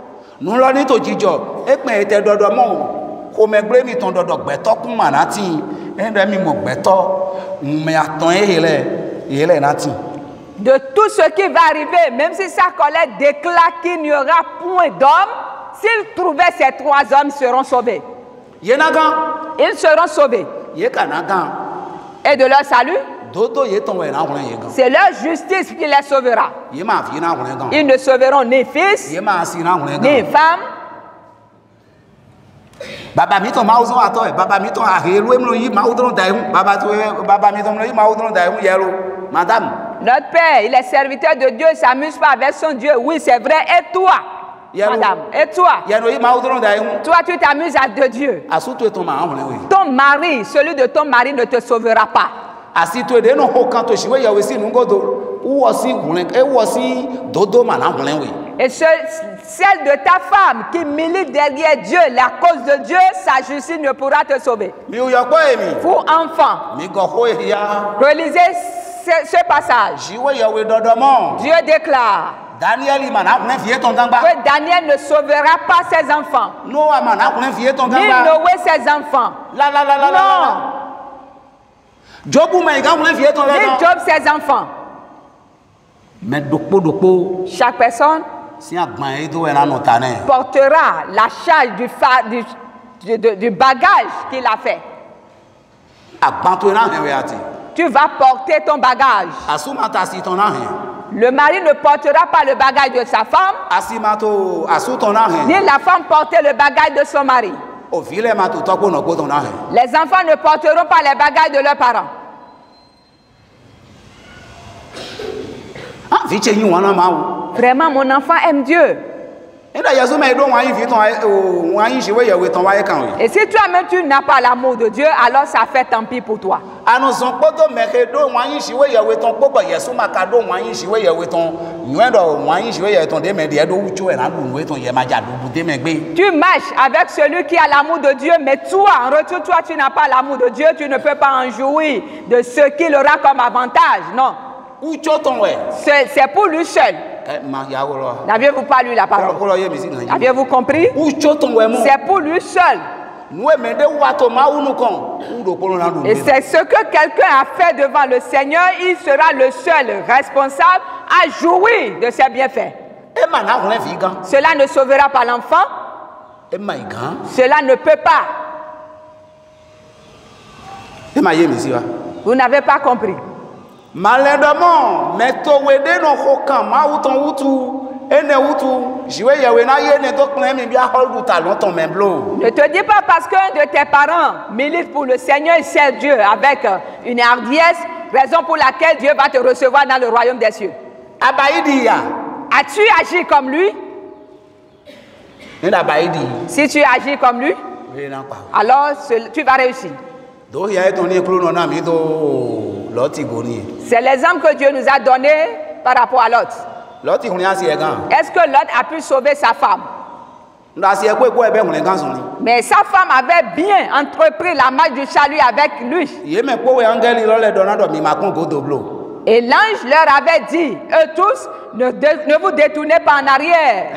De tout ce qui va arriver, même si sa colère déclare qu'il n'y aura point d'hommes, s'il trouvait ces trois hommes, ils seront sauvés. Ils seront sauvés. Et de leur salut, c'est leur justice qui les sauvera. Ils ne sauveront ni fils, ni femme. Baba mito mauzo atoe baba mito ahelu emlo yi maudron daim baba to baba mito mlo yi maudron daim yelo madame. Notre père, il est serviteur de Dieu, il s'amuse pas avec son Dieu. Oui, c'est vrai. Et toi, madame, et toi, toi tu t'amuses de Dieu. Ton mari, celui de ton mari ne te sauvera pas. Et ce, celle de ta femme qui milite derrière Dieu, la cause de Dieu, sa justice ne pourra te sauver. Vous, enfants, relisez ce, ce passage. Dieu déclare que Daniel ne sauvera pas ses enfants, ni Noé ses enfants. Non. Ni Job ses enfants. Chaque personne portera la charge du, fa, du, du, du, du bagage qu'il a fait. Tu vas porter ton bagage. Le mari ne portera pas le bagage de sa femme, ni la femme porter le bagage de son mari. Les enfants ne porteront pas les bagages de leurs parents. Vraiment, mon enfant aime Dieu. Et si toi-même tu n'as pas l'amour de Dieu, alors ça fait tant pis pour toi. Tu marches avec celui qui a l'amour de Dieu, mais toi, en retour, toi, tu n'as pas l'amour de Dieu, tu ne peux pas en jouir de ce qu'il aura comme avantage. Non. C'est pour lui seul. N'aviez-vous pas lu la parole? Avez-vous compris? C'est pour lui seul. Et c'est ce que quelqu'un a fait devant le Seigneur. Il sera le seul responsable à jouir de ses bienfaits. Cela ne sauvera pas l'enfant. Cela ne peut pas. Vous n'avez pas compris. Malheureusement, mais to wede no hokan ma wuton wutu ene wutu jiwe yewe na ye ne to plan mi bia holdu talon ton memblo. Ne te dis pas parce qu'un de tes parents milite pour le Seigneur et sert Dieu avec une hardiesse, raison pour laquelle Dieu va te recevoir dans le royaume des cieux. Abaïdia. As-tu agi comme lui? Si tu agis comme lui, alors tu vas réussir. C'est l'exemple que Dieu nous a donné par rapport à Lot. Est-ce que Lot a pu sauver sa femme? Mais sa femme avait bien entrepris la marche du salut avec lui. Et l'ange leur avait dit, eux tous, ne, de, ne vous détournez pas en arrière.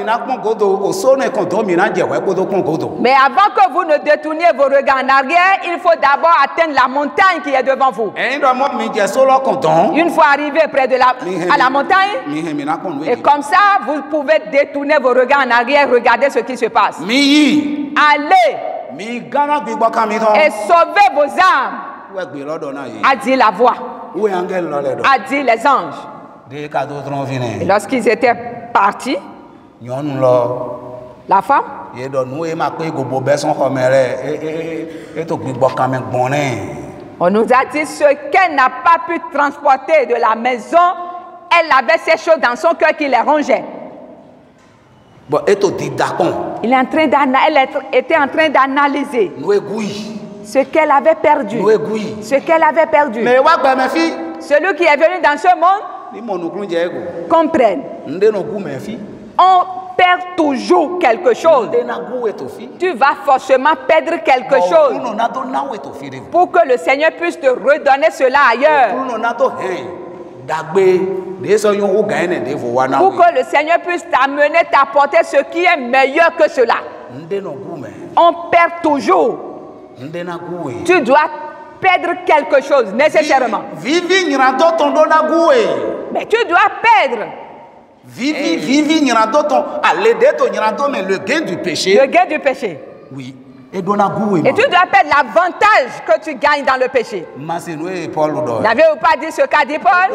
Mais avant que vous ne détourniez vos regards en arrière, il faut d'abord atteindre la montagne qui est devant vous. Une fois arrivé près de la, à la montagne, et comme ça, vous pouvez détourner vos regards en arrière, regardez ce qui se passe. Allez et sauvez vos âmes, a dit la voix. A dit les anges. Et lorsqu'ils étaient partis, la femme, on nous a dit ce qu'elle n'a pas pu transporter de la maison, elle avait ces choses dans son cœur qui les rongeaient. Il est en train elle était en train d'analyser ce qu'elle avait perdu. Ce qu'elle avait perdu. Celui qui est venu dans ce monde comprenne. On perd toujours quelque chose. Tu vas forcément perdre quelque chose pour que le Seigneur puisse te redonner cela ailleurs. Pour que le Seigneur puisse t'amener, t'apporter ce qui est meilleur que cela. On perd toujours. Tu dois perdre quelque chose nécessairement. Mais tu dois perdre. Vivi, vivi, le gain du péché. Le gain du péché. Oui. Et tu dois perdre l'avantage que tu gagnes dans le péché. N'avez-vous pas dit ce qu'a dit Paul?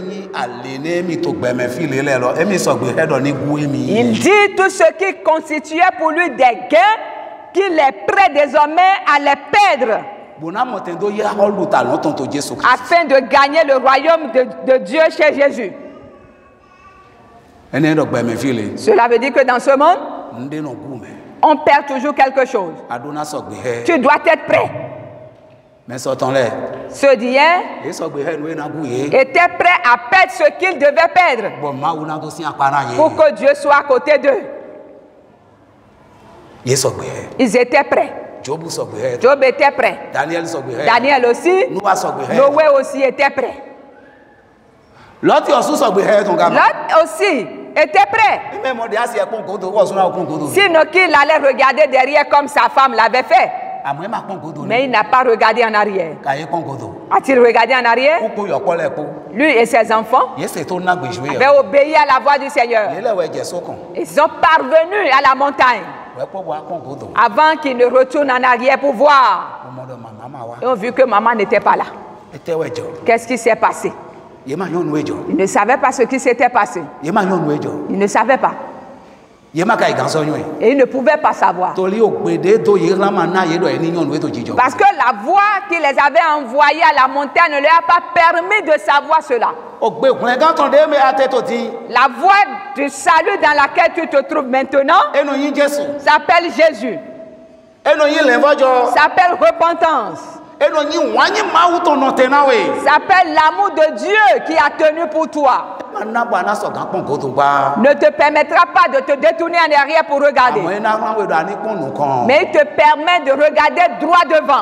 Il dit tout ce qui constituait pour lui des gains, qu'il est prêt désormais à les perdre, afin de gagner le royaume de, de Dieu chez Jésus. Cela veut dire que dans ce monde, on perd toujours quelque chose. Tu dois être prêt. Ce d'hier était prêt à perdre ce qu'il devait perdre pour que Dieu soit à côté d'eux. Ils étaient prêts. Job était prêt. Daniel aussi. Noé aussi était prêt. Lot aussi était prêt. Sinon qu'il allait regarder derrière comme sa femme l'avait fait. Mais il n'a pas regardé en arrière. A-t-il regardé en arrière? Lui et ses enfants avaient obéi à la voix du Seigneur. Ils sont parvenus à la montagne avant qu'ils ne retournent en arrière pour voir. Ils ont vu que maman n'était pas là. Qu'est-ce qui s'est passé? Ils ne savaient pas ce qui s'était passé. Ils ne savaient pas. Et ils ne pouvaient pas savoir. Parce que la voix qui les avait envoyés à la montagne ne leur a pas permis de savoir cela. La voix du salut dans laquelle tu te trouves maintenant s'appelle Jésus. S'appelle repentance. S'appelle l'amour de Dieu qui a tenu pour toi. Ne te permettra pas de te détourner en arrière pour regarder. Mais il te permet de regarder droit devant.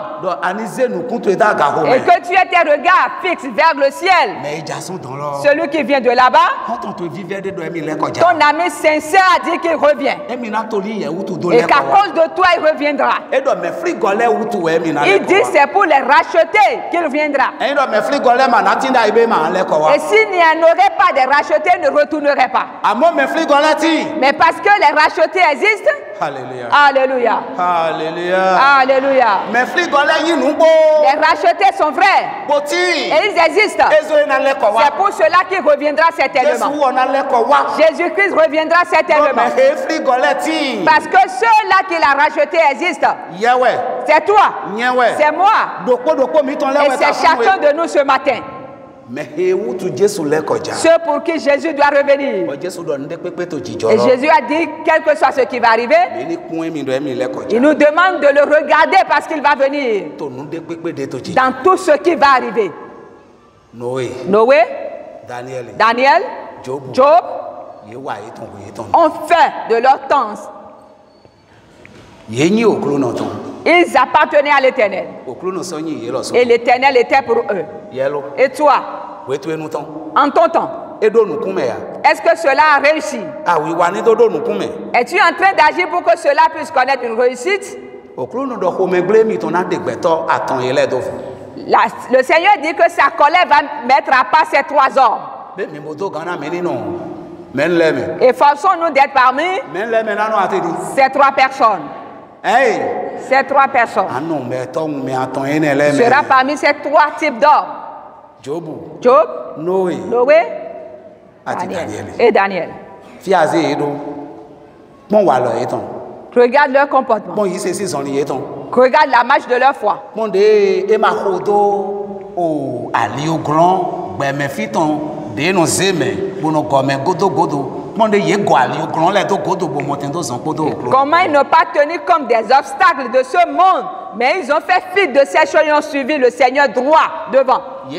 Et que tu aies tes regards fixes vers le ciel. Celui qui vient de là-bas, ton ami sincère a dit qu'il revient. Et qu'à cause de toi, il reviendra. Il dit c'est pour les racheter qu'il viendra. Et s'il n'y en aurait pas de rachetés, ne retournerait pas. Mais parce que les rachetés existent. Alléluia. Alléluia. Alléluia. Les rachetés sont vrais. Et ils existent. C'est pour cela qu'il reviendra certainement. Jésus-Christ reviendra certainement. Parce que ceux-là qu'il a rachetés existent. C'est toi. C'est moi. Et c'est chacun de nous ce matin. Ceux pour qui Jésus doit revenir. Et Jésus a dit, quel que soit ce qui va arriver, il nous demande de le regarder parce qu'il va venir. Dans tout ce qui va arriver. Noé, Noé Daniel, Daniel Job, Job ont fait de leur temps. Ils appartenaient à l'Éternel. Et l'Éternel était pour eux. Et toi, en ton temps, est-ce que cela a réussi? Es-tu en train d'agir pour que cela puisse connaître une réussite? La, le Seigneur dit que sa colère va mettre à part ces trois hommes. Efforçons-nous d'être parmi ces trois personnes. Hey. Ces trois personnes. Sera parmi ces trois types d'hommes. Job, Job, Noé, Noé Daniel. Et Daniel. Regarde leur comportement. Regarde la marche de leur foi. Comment ils n'ont pas tenu comme des obstacles de ce monde, mais ils ont fait fi de ces choses et ont suivi le Seigneur droit devant. Ils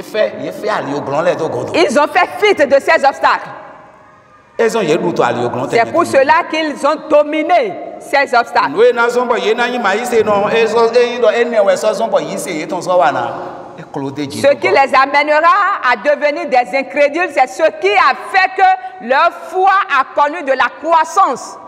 ont fait fi de ces obstacles. C'est pour cela qu'ils ont dominé ces obstacles. Ce qui les amènera à devenir des incrédules, c'est ce qui a fait que leur foi a connu de la croissance.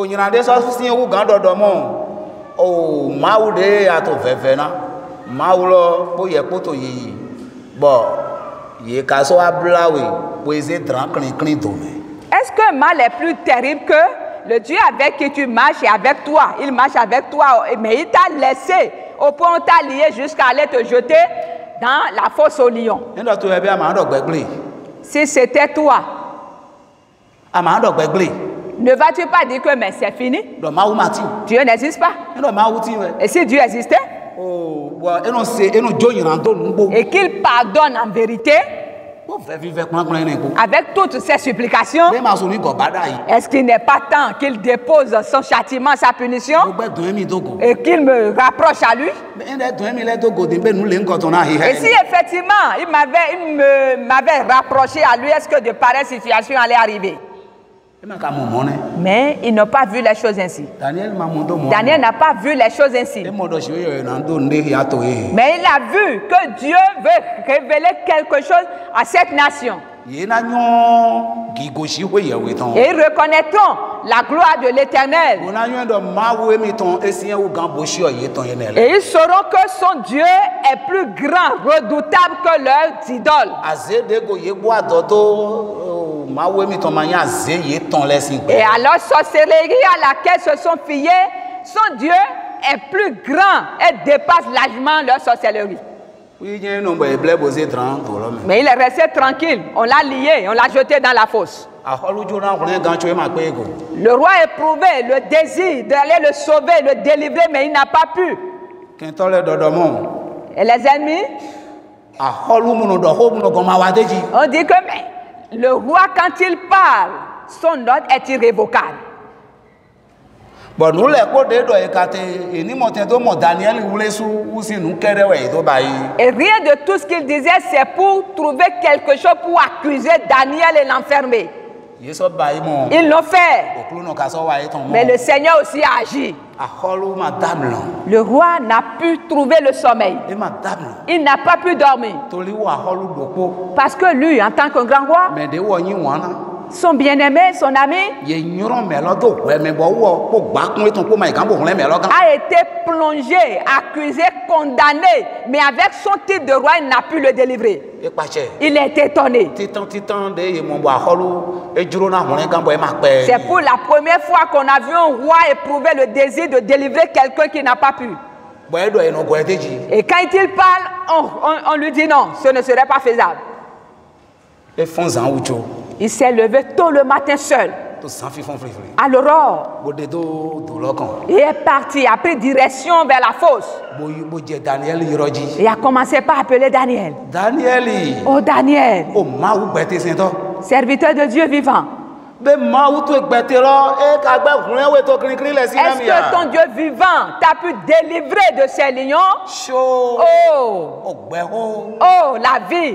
Est-ce que le mal est plus terrible que le Dieu avec qui tu marches et avec toi? Il marche avec toi, mais il t'a laissé au point où t'a lié jusqu'à aller te jeter dans la fosse au lion. Si c'était toi, ne vas-tu pas dire que mais c'est fini? Dieu n'existe pas. Et si Dieu existait et qu'il pardonne en vérité, Avec toutes ces supplications, est-ce qu'il n'est pas temps qu'il dépose son châtiment, sa punition, et qu'il me rapproche à lui? Et si effectivement il m'avait, il me, m'avait rapproché à lui, est-ce que de pareilles situations allaient arriver? Mais ils n'ont pas vu les choses ainsi. Daniel n'a pas vu les choses ainsi. Mais il a vu que Dieu veut révéler quelque chose à cette nation. Et ils reconnaîtront la gloire de l'Éternel. Et ils sauront que son Dieu est plus grand, redoutable que leurs idoles. Et à leur sorcellerie à laquelle se sont fiés, son Dieu est plus grand et dépasse largement leur sorcellerie. Mais il est resté tranquille. On l'a lié, on l'a jeté dans la fosse. Le roi a éprouvé le désir d'aller le sauver, le délivrer, mais il n'a pas pu. Et les ennemis, on dit que mais, le roi, quand il parle, son ordre est irrévocable. Et rien de tout ce qu'il disait, c'est pour trouver quelque chose pour accuser Daniel et l'enfermer. Ils l'ont fait. Mais le Seigneur aussi a agi. Le roi n'a pu trouver le sommeil. Il n'a pas pu dormir. Parce que lui, en tant que grand roi, son bien-aimé, son ami, a été plongé, accusé, condamné, mais avec son titre de roi, il n'a pu le délivrer. Il est étonné. C'est pour la première fois qu'on a vu un roi éprouver le désir de délivrer quelqu'un qui n'a pas pu. Et quand il parle, on, on, on lui dit non, ce ne serait pas faisable. Il s'est levé tôt le matin seul, à l'aurore. Il est parti, a pris direction vers la fosse. Il a commencé par appeler Daniel. Oh Daniel, serviteur de Dieu vivant. Est-ce que ton Dieu vivant t'a pu délivrer de ces lions? Oh, oh la vie.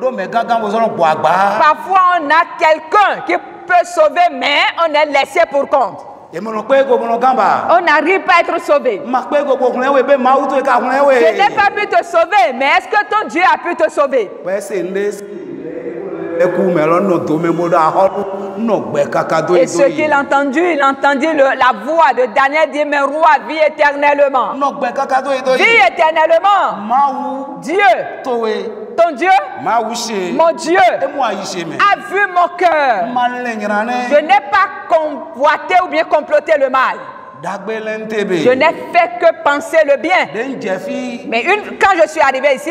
Parfois on a quelqu'un qui peut sauver, mais on est laissé pour compte. On n'arrive pas à être sauvé. Je n'ai pas pu te sauver, mais est-ce que ton Dieu a pu te sauver? Et ce qu'il a entendu, il a entendu le, la voix de Daniel dire, mais roi, vis éternellement. Vis éternellement. Dieu, ton Dieu, mon Dieu, a vu mon cœur. Je n'ai pas convoité ou bien comploté le mal. Je n'ai fait que penser le bien. Mais une, quand je suis arrivé ici,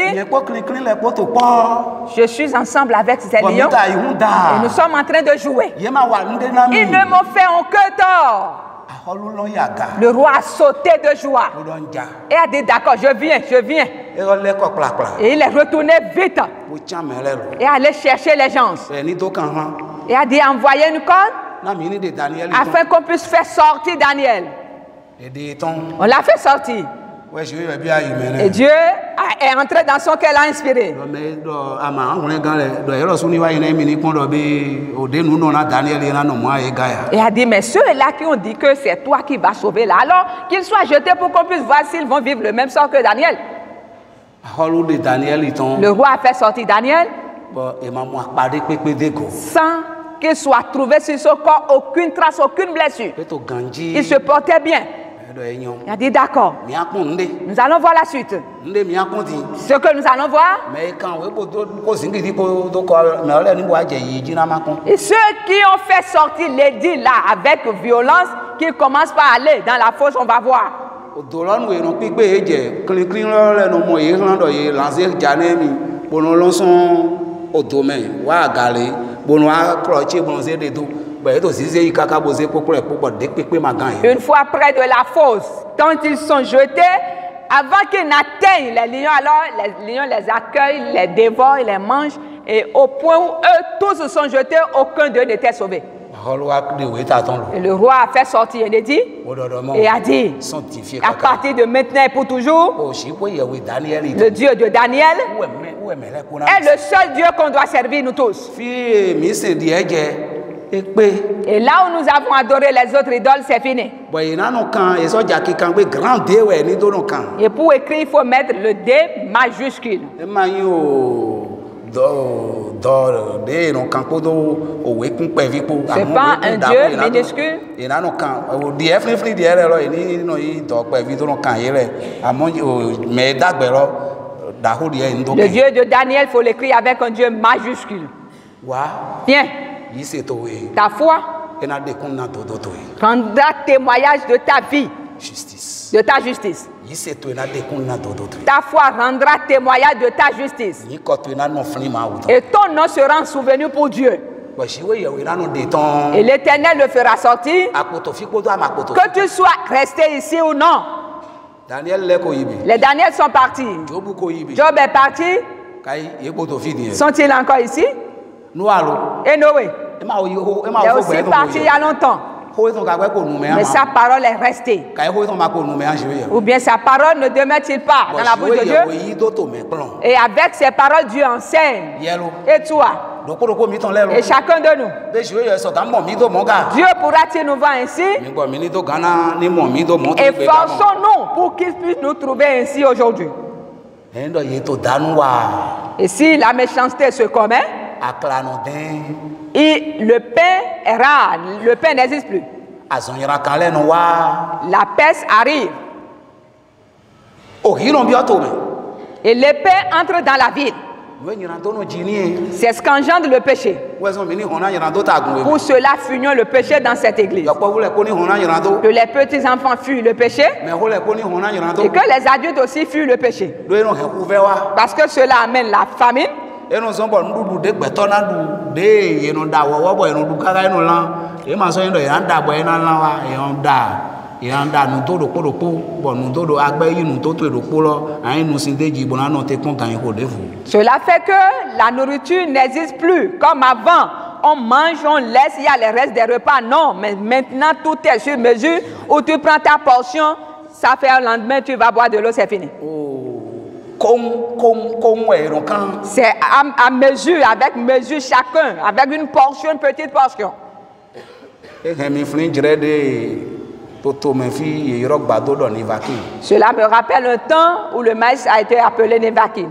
je suis ensemble avec ces lions et nous sommes en train de jouer. Ils ne m'ont fait aucun tort. Le roi a sauté de joie et a dit d'accord, je viens, je viens. Et il est retourné vite et allé chercher les gens. Et a dit envoyez une corde afin qu'on puisse faire sortir Daniel. On l'a fait sortir. Et Dieu est entré dans son cœur, l'a inspiré. Et a dit, mais ceux-là qui ont dit que c'est toi qui vas sauver là, alors qu'ils soient jetés pour qu'on puisse voir s'ils vont vivre le même sort que Daniel. Le roi a fait sortir Daniel sans qu'il soit trouvé sur son corps aucune trace, aucune blessure. Il se portait bien. Il a dit d'accord, nous allons voir la suite. Ce que nous allons voir. Et ceux qui ont fait sortir l'édit là avec violence, qui commencent par aller dans la fosse, on va voir. Une fois près de la fosse, quand ils sont jetés, avant qu'ils n'atteignent les lions, alors les lions les accueillent, les dévorent, ils les mangent. Et au point où eux tous se sont jetés, aucun d'eux n'était sauvé. Et le roi a fait sortir un édit et a dit, à partir de maintenant et pour toujours, le Dieu de Daniel est le seul Dieu qu'on doit servir nous tous. Et là où nous avons adoré les autres idoles, c'est fini. Et pour écrire, il faut mettre le D majuscule. C'est pas un Dieu minuscule. Le Dieu de Daniel, il faut l'écrire avec un Dieu majuscule. Bien. Ta foi rendra témoignage de ta vie, de ta justice. Ta foi rendra témoignage de ta justice. Et ton nom sera un souvenir pour Dieu. Et l'Éternel le fera sortir, que tu sois resté ici ou non. Les Daniel sont partis. Job est parti. Sont-ils encore ici? Et Noé il est aussi parti il y a longtemps. Mais sa parole est restée. Ou bien sa parole ne demeure-t-il pas dans la bouche de Dieu? Et avec ses paroles, Dieu enseigne. Et toi? Et chacun de nous. Dieu pourra-t-il nous voir ainsi? Et forçons-nous pour qu'il puisse nous trouver ainsi aujourd'hui. Et si la méchanceté se commet, et le pain est rare, le pain n'existe plus. La peste arrive. Et l'épée entre dans la ville. C'est ce qu'engendre le péché. Pour cela, fuyons le péché dans cette église. Que les petits enfants fuient le péché et que les adultes aussi fuient le péché. Parce que cela amène la famine. Et cela fait que la nourriture n'existe plus comme avant. On mange, on laisse, il y a les restes des repas. Non, mais maintenant tout est sur mesure où tu prends ta portion, ça fait un lendemain, tu vas boire de l'eau, c'est fini. C'est à, à mesure, avec mesure chacun, avec une portion, une petite portion. Cela me rappelle un temps où le maïs a été appelé Nevakin.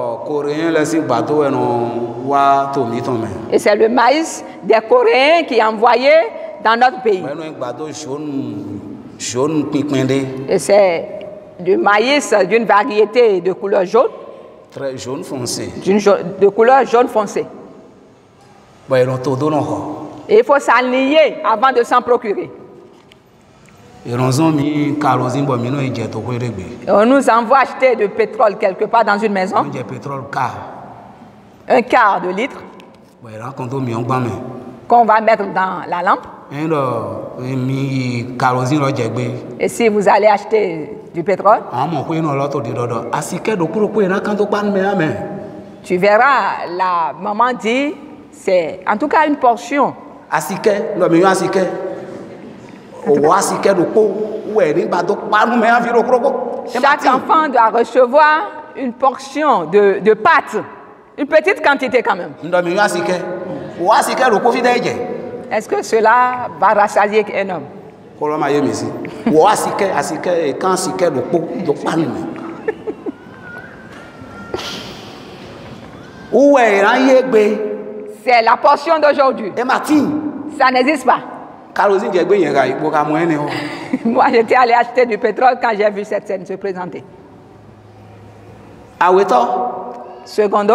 Et c'est le maïs des Coréens qui est envoyé dans notre pays. Et c'est du maïs d'une variété de couleur jaune. Très jaune foncé. De couleur jaune foncé. Et il faut s'aligner avant de s'en procurer. Et on nous envoie acheter du pétrole quelque part dans une maison. Un quart de litre. Qu'on va mettre dans la lampe. Et si vous allez acheter du pétrole, tu verras, la maman dit, c'est en tout cas une portion. Chaque enfant doit recevoir une portion de, de pâte, une petite quantité quand même. Est-ce que cela va rassasier un homme? C'est la portion d'aujourd'hui. Ça n'existe pas. Moi, j'étais allé acheter du pétrole quand j'ai vu cette scène se présenter. Secondo,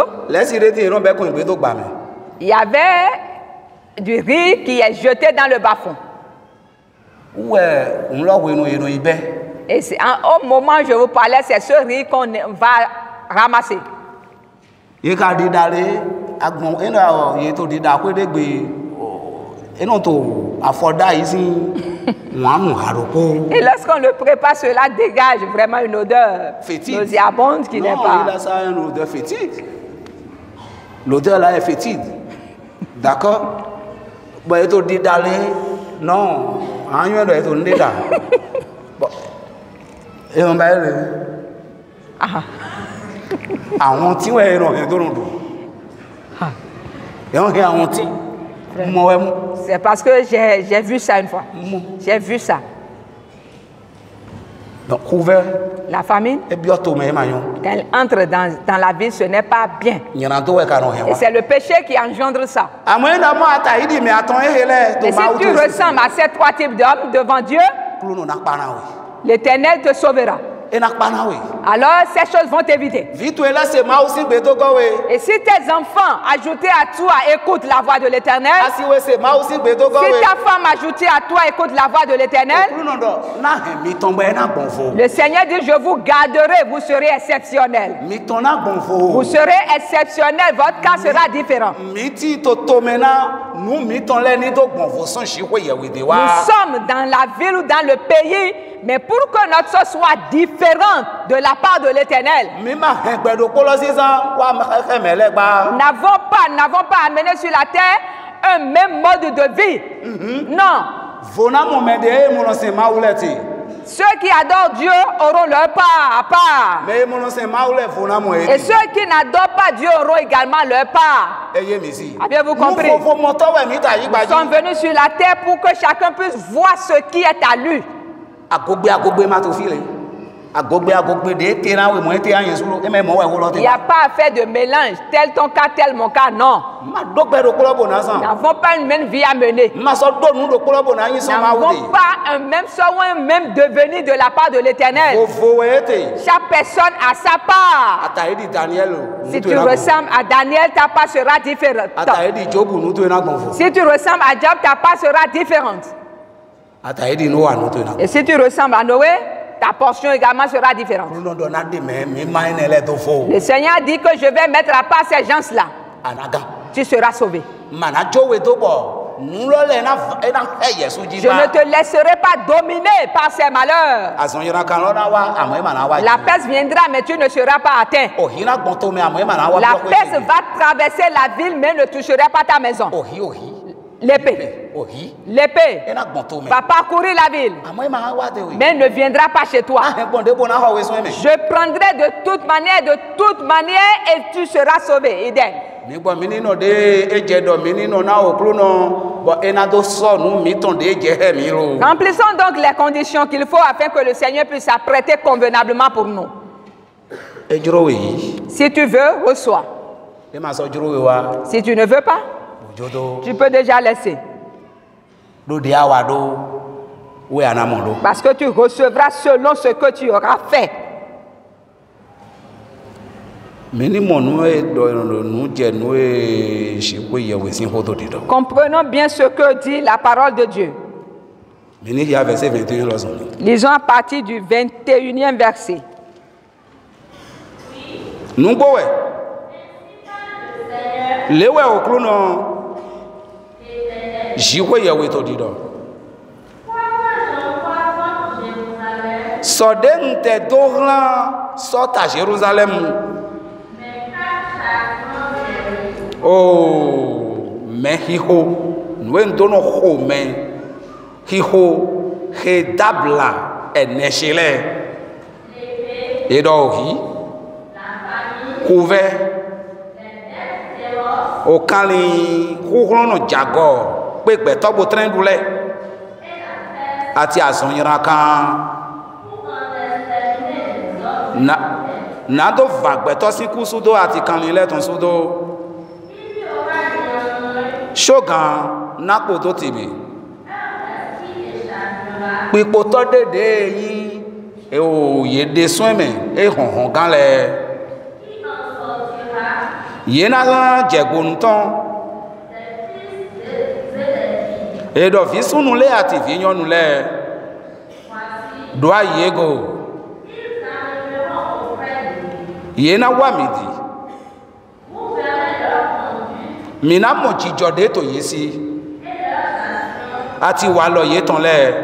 il y avait du riz qui est jeté dans le bas-fond. Et c'est, au moment où je vous parlais, c'est ce riz qu'on va ramasser. Et lorsqu'on le prépare, cela dégage vraiment une odeur nauséabonde qui n'est pas. Il a ça une odeur fétide. L'odeur là est fétide. D'accord? Bon, il dit d'aller. Non. En y a un déda. Bon. Et on va aller. Ah. Ah, on tient, ouais, non, il y a un ah. Et on a un tient. C'est parce que j'ai vu ça une fois. J'ai vu ça. Donc, couvert. La famine, quand elle entre dans, dans la ville, ce n'est pas bien. Et c'est le péché qui engendre ça. Et si tu ressembles à ces trois types d'hommes devant Dieu, l'Éternel te sauvera. Alors ces choses vont t'éviter. Et si tes enfants ajoutés à toi écoutent la voix de l'Éternel, si ta femme ajoutée à toi écoute la voix de l'Éternel, le Seigneur dit: je vous garderai, vous serez exceptionnels. Vous serez exceptionnels, votre cas sera différent. Nous sommes dans la ville ou dans le pays, mais pour que notre chose soit différente de la part de l'Éternel, nous n'avons pas, n'avons pas amené sur la terre un même mode de vie. Mm-hmm. Non. Ceux qui adorent Dieu auront leur part à part. Et ceux qui n'adorent pas Dieu auront également leur part. Avez-vous compris? Nous sommes venus sur la terre pour que chacun puisse voir ce qui est à lui. Il n'y a pas à faire de mélange, tel ton cas, tel mon cas, non. Nous n'avons pas une même vie à mener. Nous n'avons pas un même sort ou un même devenir de la part de l'Éternel. Chaque personne a sa part. Si tu ressembles à Daniel, ta part sera différente. Si tu ressembles à Job, ta part sera différente. Et si tu ressembles à Noé, ta portion également sera différente. Le Seigneur dit que je vais mettre à part ces gens-là. Tu seras sauvé. Je ne te laisserai pas dominer par ces malheurs. La peste viendra, mais tu ne seras pas atteint. La peste va traverser la ville, mais ne touchera pas ta maison. L'épée. L'épée va parcourir la ville, mais ne viendra pas chez toi. Je prendrai de toute manière, de toute manière, et tu seras sauvé. Idem. Remplissons donc les conditions qu'il faut afin que le Seigneur puisse s'apprêter convenablement pour nous. Si tu veux, reçois. Si tu ne veux pas, tu peux déjà laisser. Parce que tu recevras selon ce que tu auras fait. Comprenons bien ce que dit la parole de Dieu. Lisons à partir du vingt et unième verset. Nous Sodem te dohlan sort à Jérusalem. Oh, mais hiho, nous n'donnons ho mais hiho he dabla et nechele. Et donc, couvert au cali roulant jago, pekbe tobo train doule. Ati asonyira kan na na do vagbe to si ku sudo ati kanile ton sudo shogan napo to tibi pipo to dede yin e o ye de sweme e honhon gan le ye na jegun ton e do fi sunu le ati fi yonu le do ayego ye na wa midi mina mo jijode to yesi ati wa lo ye ton le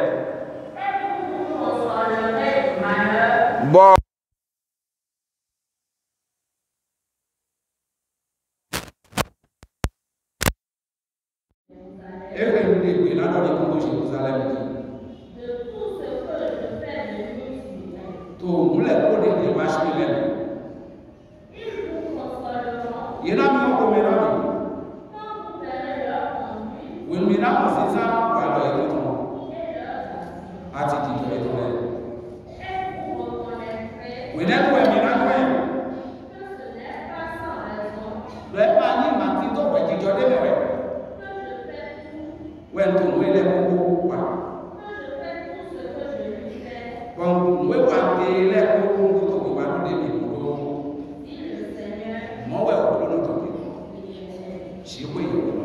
bo Et que nous devons là dans les condos Jérusalem. De tout ce que je fais de lui. Tout nous les codes de marche de l'air. Ils vous consoleront. Il y en a même comme il y en a. Quand vous verrez leur conduite. Oui, mais là, c'est ça, voilà, il y a tout le monde. Attitude, il y a tout le monde. Et vous reconnaîtrez. Oui, n'est-ce pas, mais là, oui. Que ce n'est pas sans raison. Le panier m'a dit, donc, ouais, tu dis, mais ouais. Que je fais tout. Ouais, tout, oui, les bons, quoi. Que je fais tout ce que je lui fais. Quand nous voyons les bons, nous devons voir des bons. Dit le Seigneur. Moi, ouais, on peut nous toquer. Si oui,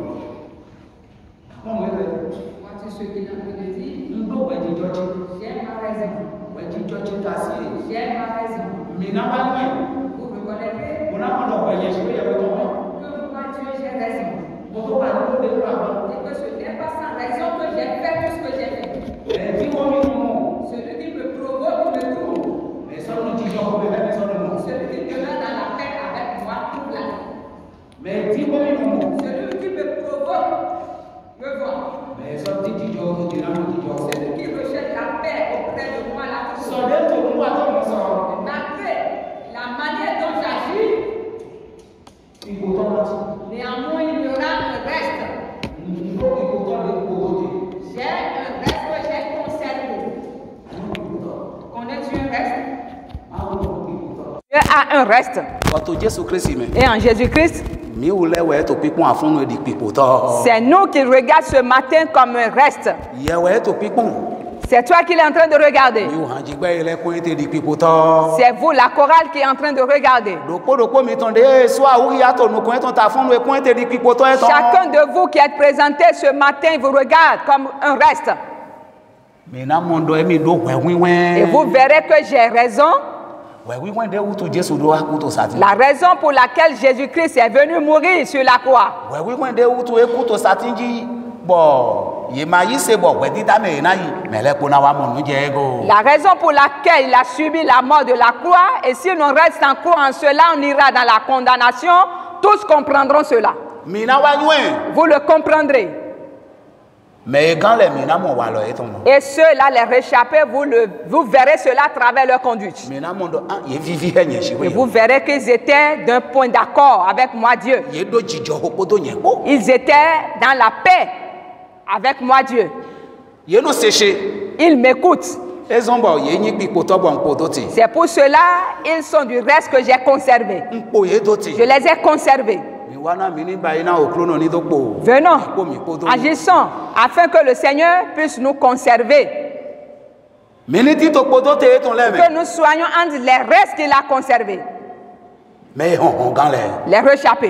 comment on est? Voici ce qu'il est en train de dire. Nous devons être judgés. J'ai ma raison. Ouais, tu judges ta ciel. J'ai ma raison. Mais n'a pas loin. Vous me connaissez? On a pas le voyage, je vais y avoir ton nom. Que moi Dieu, j'ai raison. Bonjour, pardon, de l'avant. Et que ce n'est pas sans raison que j'ai fait tout ce que j'ai fait. Mais dis-moi, mon nom. Celui qui me provoque me trouve. Mais ça, nous disons, on peut faire des nom. Celui qui demeure dans la paix avec moi toute la vie. Mais dis-moi, mon nom. Celui qui me provoque me voit. Mais ça, tu dis, on nous dira, nous disons. Celui qui recherche la paix auprès de moi la trouve. Ça vient de nous, attends, on sort. Malgré la manière dont j'agis, Il faut t'en dire. néanmoins il y aura un reste. Il faut qu'il faut t'en dire pour voter. J'ai un reste que j'ai conservé. Connais-tu un reste? Ah, oui, il faut t'en. Dieu a un reste. Quand Jésus-Christ, mais. Et en Jésus-Christ, Mi ou le ouais to pipon afon no di pipoto. c'est nous qui regardons ce matin comme un reste. Ye ouais to pipon. C'est toi qui es en train de regarder. Mi ou hanji gbe ile ko ete di pipoto. C'est vous, la chorale, qui est en train de regarder. Dopo dopo mi ton de so a ou ya to no ko eton ta fon no e ko ete di pipoto eton. Chacun de vous qui êtes présenté ce matin vous regarde comme un reste. Mi na mondo e mi do we wiwen. Et vous verrez que j'ai raison. We wiwen de ou to Jesu do akuto sati. La raison pour laquelle Jésus-Christ est venu mourir sur la croix. We wiwen de ou to ekuto satinji. Bon, ye ma yi se bo we dita me na yi. Mele ko na wa mo nu je ego. La raison pour laquelle il a subi la mort de la croix, et si l'on reste en croix en cela, on ira dans la condamnation, tous comprendront cela. Mi na wa ywen. Vous le comprendrez. Mais quand les mi na mo wa lo eton. Et ceux-là, les réchappés, vous, le, vous verrez cela à travers leur conduite. Mi na mondo ah ye vivi henye shi Et we. vous verrez qu'ils étaient d'un point d'accord avec moi, Dieu. Ye do jijo opodo yen po. Ils étaient dans la paix avec moi, Dieu. Ye no seche. Ils m'écoutent. Ezombo ye nyi pipoto bon podoti. C'est pour cela ils sont du reste que j'ai conservé. Mpo ye doti. Je les ai conservés. Mi wana mi ni ba ina okrono ni dopo. Venons, Po mi podo. agissons afin que le Seigneur puisse nous conserver. Miniti to podo te ton leme. Que nous soyons entre les restes qu'il a conservés, Mais on on gan le. les réchappés.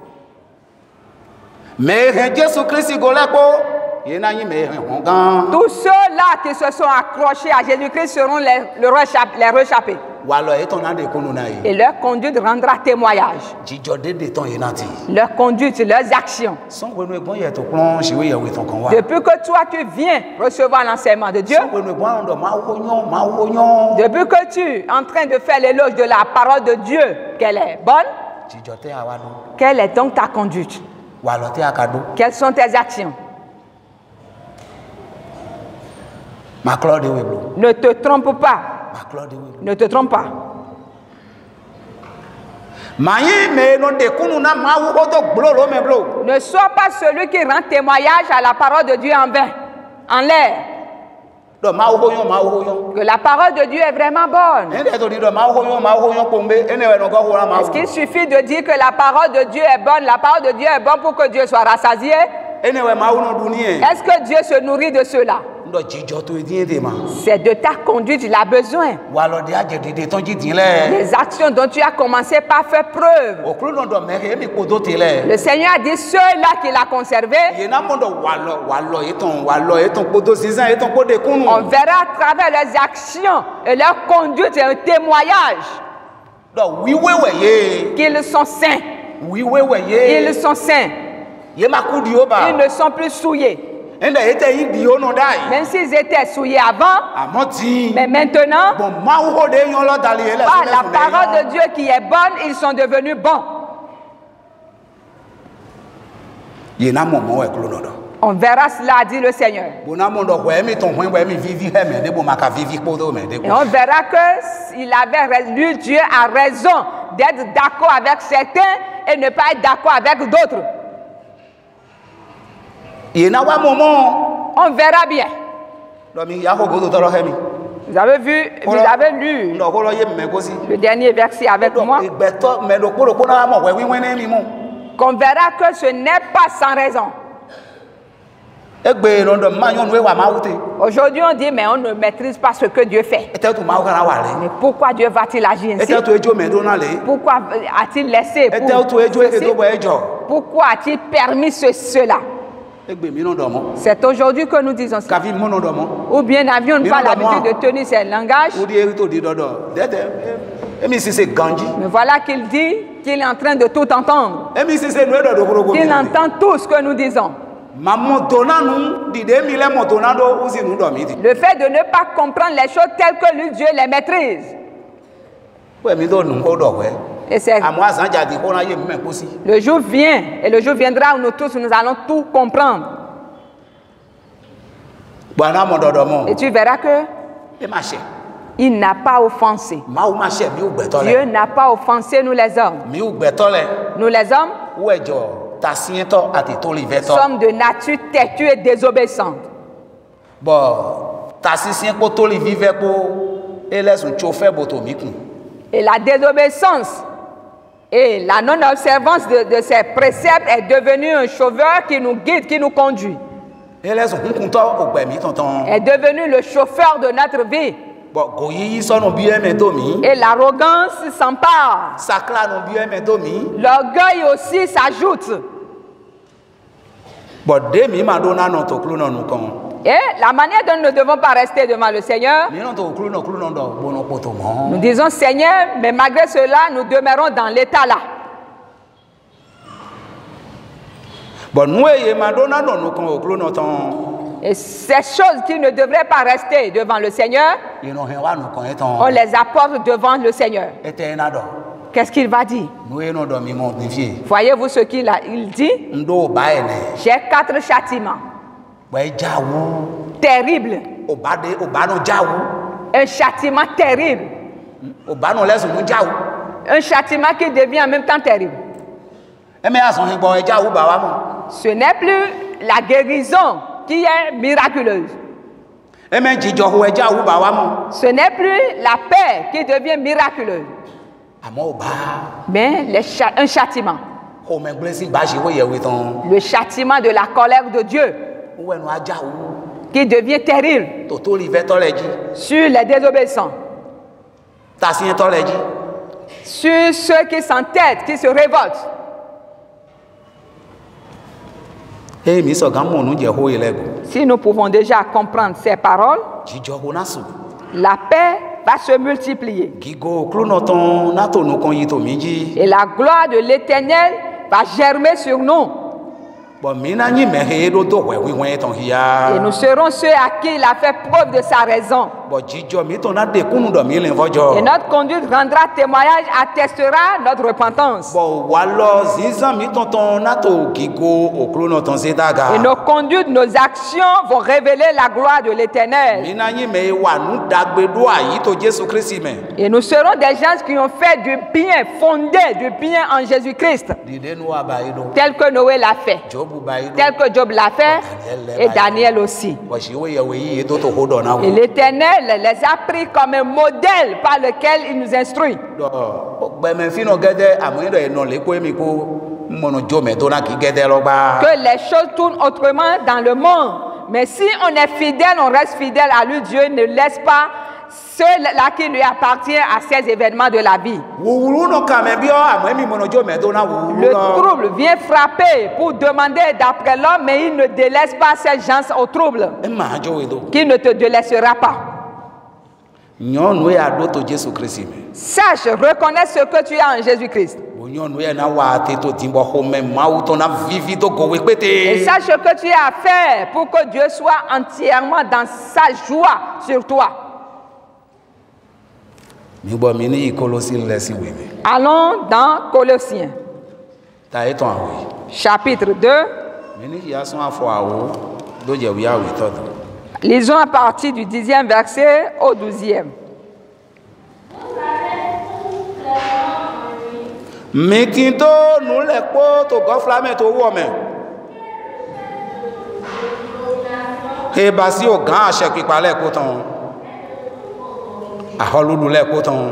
Mais Jésus Christ gole ko. Ye na yin me on gan. Tous ceux-là qui se sont accrochés à Jésus-Christ seront les, le réchapp- les réchappés. Wa lo e ton na de kunu na yi. Et leur conduite rendra témoignage. Jijo de de ton ye nanti. Leur conduite, leurs actions. Son we no bon ye to klon shi we ye we ton kan wa. Depuis que toi tu viens recevoir l'enseignement de Dieu, Son we no bon ndo ma wo nyon, ma wo nyon. depuis que tu es en train de faire l'éloge de la parole de Dieu, qu'elle est bonne, Jijo te awado. quelle est donc ta conduite? Wa lo te akado. Quelles sont tes actions? Ma clore de we blo. Ne te trompe pas. Ma clore de we blo. Ne te trompe pas. Mayi me no de kunu na ma wo to blo lo me blo. Ne sois pas celui qui rend témoignage à la parole de Dieu en vain, en l'air. Do ma wo yon ma wo yon. Que la parole de Dieu est vraiment bonne. Ene to di do ma wo yon ma wo yon pombe ene we no go ho ma Est-ce wo. qu'il suffit de dire que la parole de Dieu est bonne, la parole de Dieu est bonne pour que Dieu soit rassasié? Ene we ma wo no duni e. Est-ce que Dieu se nourrit de cela? Ndo jijo to edin de ma. C'est de ta conduite il a besoin. Wa lo de aje de de ton ji din le. Les actions dont tu as commencé par faire preuve. Okru no do me he mi podo te le. Le Seigneur a dit ceux-là qu'il a conservés, Ye na mo do wa lo wa lo eton wa lo eton podo sizan eton pode kunu. on verra à travers leurs actions et leur conduite et un témoignage Do wi wewe ye. qu'ils sont saints. Wi wewe ye. Ils sont saints. Ye ma ku di o ba. Ils ne sont plus souillés. Ende ete yi di o no dai. Même s'ils étaient souillés avant, Amoti. mais maintenant, Bon ma wo de yon lo dali ele. par la parole de Dieu qui est bonne, ils sont devenus bons. Ye na mo mo we klo no do. On verra cela, dit le Seigneur. Et on verra que il avait, lui, Dieu a raison d'être d'accord avec certains et ne pas être d'accord avec d'autres. On verra bien. Vous avez vu, vous avez lu le dernier verset avec moi. Qu'on verra que ce n'est pas sans raison. Aujourd'hui, on dit, mais on ne maîtrise pas ce que Dieu fait. Mais pourquoi Dieu va-t-il agir ainsi? Pourquoi a-t-il laissé? Pour pourquoi a-t-il permis ce, cela? C'est aujourd'hui que nous disons ça. Ou bien n'avions pas l'habitude de tenir ces langages. Mais voilà qu'il dit qu'il est en train de tout entendre. Qu'il entend tout ce que nous disons. Le fait de ne pas comprendre les choses telles que lui, Dieu les maîtrise. Et c'est le jour vient, et le jour viendra où nous tous nous allons tout comprendre. Et tu verras que il n'a pas offensé. Dieu n'a pas offensé nous les hommes. Nous les hommes sommes de nature têtue et désobéissante. Et la désobéissance et la non-observance de, de ces préceptes est devenue un sauveur qui nous guide, qui nous conduit. Est devenu le chauffeur de notre vie. Et l'arrogance s'empare. L'orgueil aussi s'ajoute. Et la manière dont nous ne devons pas rester devant le Seigneur, nous disons Seigneur, mais malgré cela, nous demeurons dans l'état là. Et ces choses qui ne devraient pas rester devant le Seigneur, on les apporte devant le Seigneur. Qu'est-ce qu'il va dire? Voyez-vous ce qu'il il dit? J'ai quatre châtiments terribles. Un châtiment terrible. Un châtiment qui devient en même temps terrible. Ce n'est plus la guérison qui est miraculeuse. Ce n'est plus la paix qui devient miraculeuse. Mais les cha un châtiment. Le châtiment de la colère de Dieu qui devient terrible sur les désobéissants, sur ceux qui s'entêtent, qui se révoltent. Si nous pouvons déjà comprendre ces paroles, la paix va se multiplier. Et la gloire de l'Éternel va germer sur nous. Et nous serons ceux à qui il a fait preuve de sa raison. Et notre conduite rendra témoignage, attestera notre repentance. Et nos conduites, nos actions vont révéler la gloire de l'Éternel. Et nous serons des gens qui ont fait du bien, fondé du bien en Jésus-Christ. Tel que Noé l'a fait. Tel que Job l'a fait, et Daniel aussi. Et l'Éternel les a pris comme un modèle par lequel il nous instruit. Que les choses tournent autrement dans le monde. Mais si on est fidèle, on reste fidèle à lui, Dieu ne laisse pas ceux-là qui lui appartient à ces événements de la vie. Le trouble vient frapper pour demander d'après l'homme, mais il ne délaisse pas ces gens au trouble. Qui ne te délaissera pas. Sache, reconnais ce que tu as en Jésus-Christ. Et sache ce que tu as à faire pour que Dieu soit entièrement dans sa joie sur toi. Allons dans Colossiens, chapitre deux, Lisons à partir du dixième verset au douzième. Mekinto nous les to goflame to wome. E basi o gan ase pipa le ko ton. Aholulu le ko ton.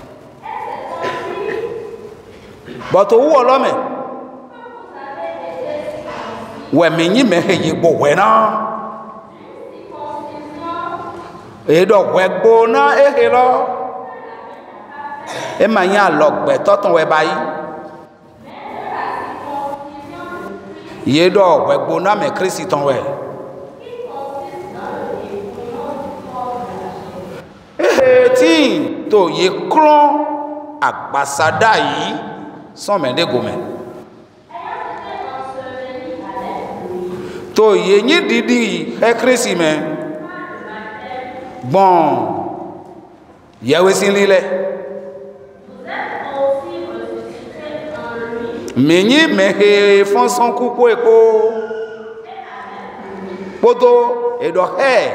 But o wo lo me. We menyi me ye gbo we na. E do we gbo na e he lo. E ma yan logbe toton we bayi. Ye do we gbo na me Kristi ton we. Ti to ye kron agbasada yi son me de gome. To ye nyi didi e Kristi me. Bon. Ye we sin lile. Menyi mehe fonson kuko eko poto edo he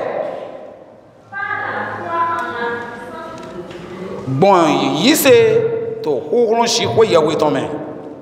bon yise to horon shi ko yewe ton me.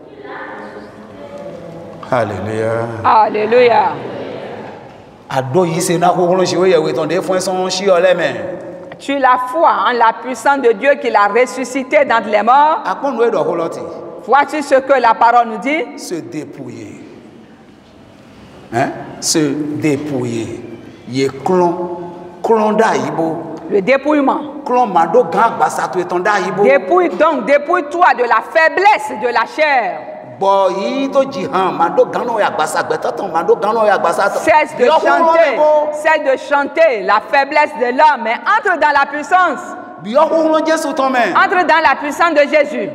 Alléluia. Alléluia. Ado yise na horon shi ko yewe ton de fonson shi ole me. Tu la foi en la puissance de Dieu qui l'a ressuscité d'entre les morts. Akon we do holoti. Vois-tu ce que la parole nous dit? Se dépouiller. Hein? Se dépouiller. Ye klon. Klon da ibo. Le dépouillement. Klon mando gang basato eton da ibo. Dépouille donc, dépouille-toi de la faiblesse de la chair. Bo yi to jihan mando gano ya gbasagbe toton mando gano ya gbasato. Cesse de chanter. Cesse de chanter la faiblesse de l'homme, mais entre dans la puissance. Entre dans la puissance de Jésus.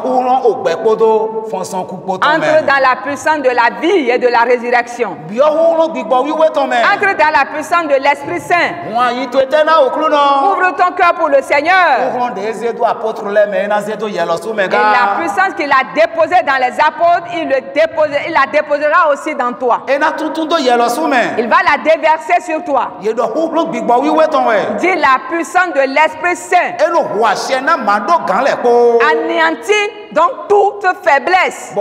Entre dans la puissance de la vie et de la résurrection. Entre dans la puissance de l'Esprit Saint. Ouvre ton cœur pour le Seigneur. Et la puissance qu'il a déposée dans les apôtres, il, le dépose, il la déposera aussi dans toi. Il va la déverser sur toi. Dis la puissance de l'Esprit Saint. Anéantit donc toute faiblesse.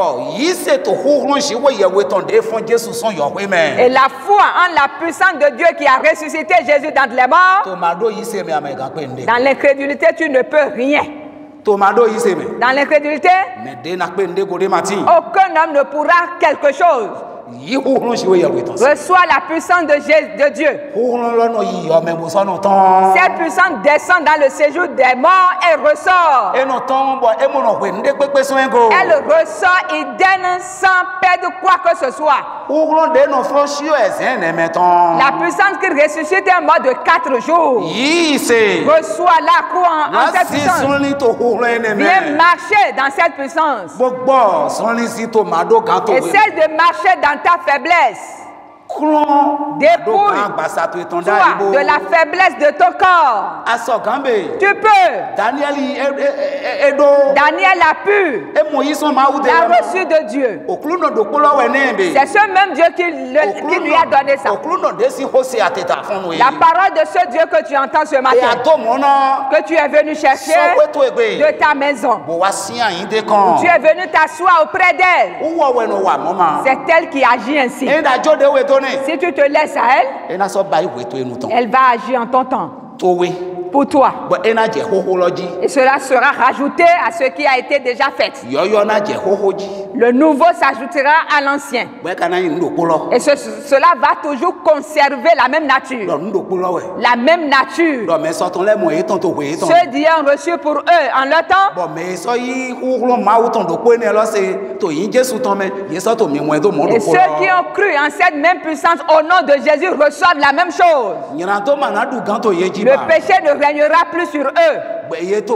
Et la foi en la puissance de Dieu qui a ressuscité Jésus d'entre les morts. Dans l'incrédulité, tu ne peux rien. Dans l'incrédulité, aucun homme ne pourra quelque chose. Reçois la puissance de, Jésus, de Dieu. Cette puissance descend dans le séjour des morts et ressort. Elle ressort et donne sans perdre quoi que ce soit. La puissance qui ressuscite un mort de quatre jours. Reçois la croix en, en cette puissance. Viens marcher dans cette puissance. Et cesse de marcher dans ta faiblesse. Dépouille-toi de la faiblesse de ton corps. Tu peux. Daniel a pu. La reçu de Dieu. C'est ce même Dieu qui, le, qui lui a donné ça. La parole de ce Dieu que tu entends ce matin, que tu es venu chercher de ta maison. Tu es venu t'asseoir auprès d'elle. C'est elle qui agit ainsi. Si tu te laisses à elle, elle va agir en ton temps. Pour toi. Et cela sera rajouté à ce qui a été déjà fait. Le nouveau s'ajoutera à l'ancien. Et ce, cela va toujours conserver la même nature. La même nature. Ceux d'hier ont reçu pour eux en leur temps. Et ceux qui ont cru en cette même puissance au nom de Jésus reçoivent la même chose. Le péché ne régnera plus sur eux. Vivre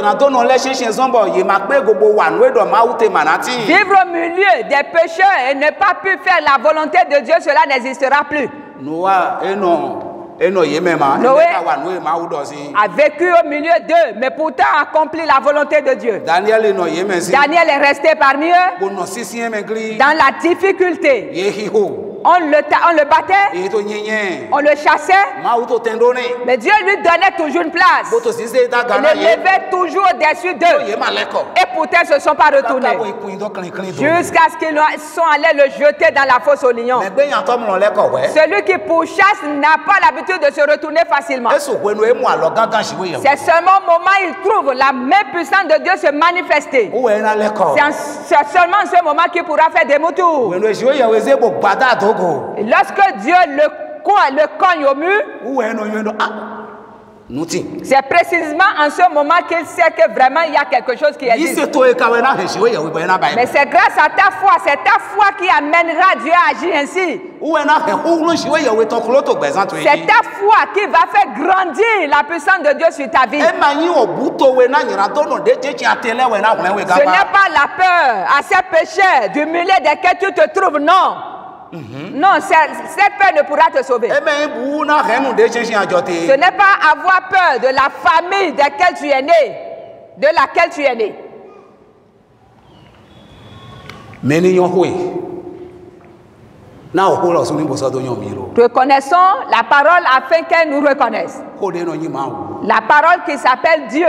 au milieu des pécheurs et ne pas pu faire la volonté de Dieu, cela n'existera plus. Noé a vécu au milieu d'eux, mais pourtant a accompli la volonté de Dieu. Daniel est resté parmi eux dans la difficulté. On le, on le battait, on le chassait, mais Dieu lui donnait toujours une place. Il le levait toujours au-dessus d'eux. Et pourtant, ils ne se sont pas retournés. Jusqu'à ce qu'ils sont allés le jeter dans la fosse aux lions. Celui qui pourchasse n'a pas l'habitude de se retourner facilement. C'est seulement au moment où il trouve la main puissante de Dieu se manifester. C'est seulement en ce moment qu'il pourra faire des moutons. Et lorsque Dieu le, le cogne au mur, c'est précisément en ce moment qu'il sait que vraiment il y a quelque chose qui existe. Mais c'est grâce à ta foi, c'est ta foi qui amènera Dieu à agir ainsi. C'est ta foi qui va faire grandir la puissance de Dieu sur ta vie. Ce n'est pas la peur à ces péchés du milieu desquels tu te trouves, non. Mm-hmm. Non, cette peur ne pourra te sauver. Ce n'est pas avoir peur de la famille de laquelle tu es né, de laquelle tu es né. Reconnaissons la parole afin qu'elle nous reconnaisse. La parole qui s'appelle Dieu.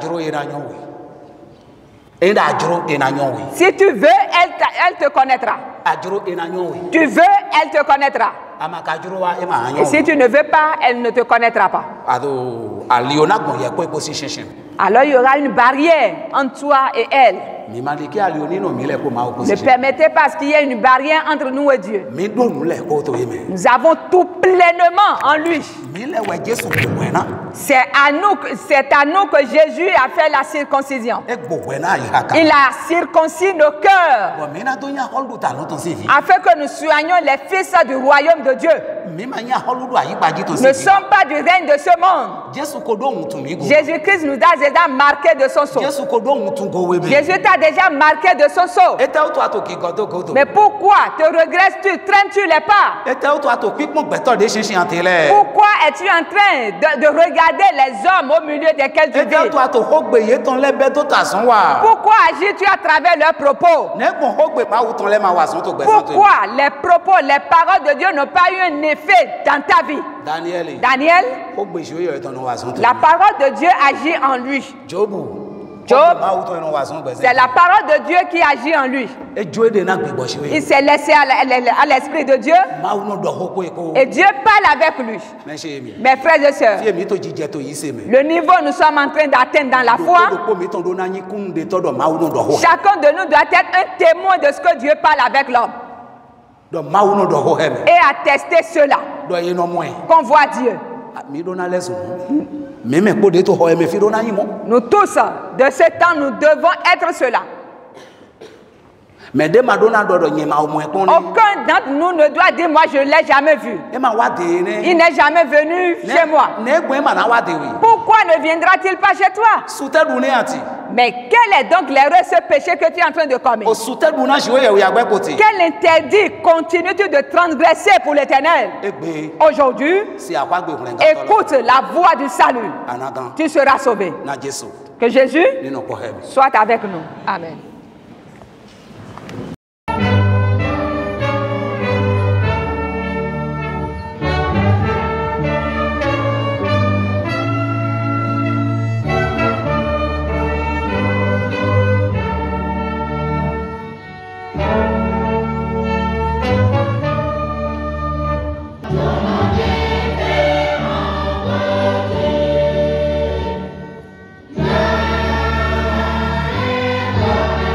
Si tu veux, elle, elle te connaîtra. Tu veux, elle te connaîtra. Et si tu ne veux pas, elle ne te connaîtra pas. Alors il y aura une barrière entre toi et elle. Ne permettez pas qu'il y ait une barrière entre nous et Dieu. Nous avons tout pleinement en lui. C'est à nous, c'est à nous que Jésus a fait la circoncision. Il a circoncis nos cœurs afin que nous soyons les fils du royaume de Dieu. Nous ne sommes pas du règne de ce monde. Jésus-Christ nous a déjà marqué de son sceau. Jésus t'a déjà marqué de son sceau. Mais pourquoi te regresses-tu, traînes-tu les pas? Pourquoi es-tu en train de, de regarder les hommes au milieu desquels tu vis? Pourquoi agis-tu à travers leurs propos? Pourquoi les propos, les paroles de Dieu n'ont pas eu un effet dans ta vie? Daniel, Daniel, la parole de Dieu agit en lui. Job, c'est la parole de Dieu qui agit en lui. Il s'est laissé à l'esprit de Dieu et Dieu parle avec lui. Mes frères et sœurs, le niveau nous sommes en train d'atteindre dans la foi, chacun de nous doit être un témoin de ce que Dieu parle avec l'homme et attester cela, qu'on voit Dieu. Nous tous, de ce temps, nous devons être cela. Aucun d'entre nous ne doit dire moi je ne l'ai jamais vu. Il n'est jamais venu chez moi. Pourquoi ne viendra-t-il pas chez toi? Mais quel est donc l'erreur, ce péché que tu es en train de commettre? Quel interdit continues-tu de transgresser pour l'Éternel? Aujourd'hui, écoute la voix du salut. Tu seras sauvé. Que Jésus soit avec nous. Amen. Yeah.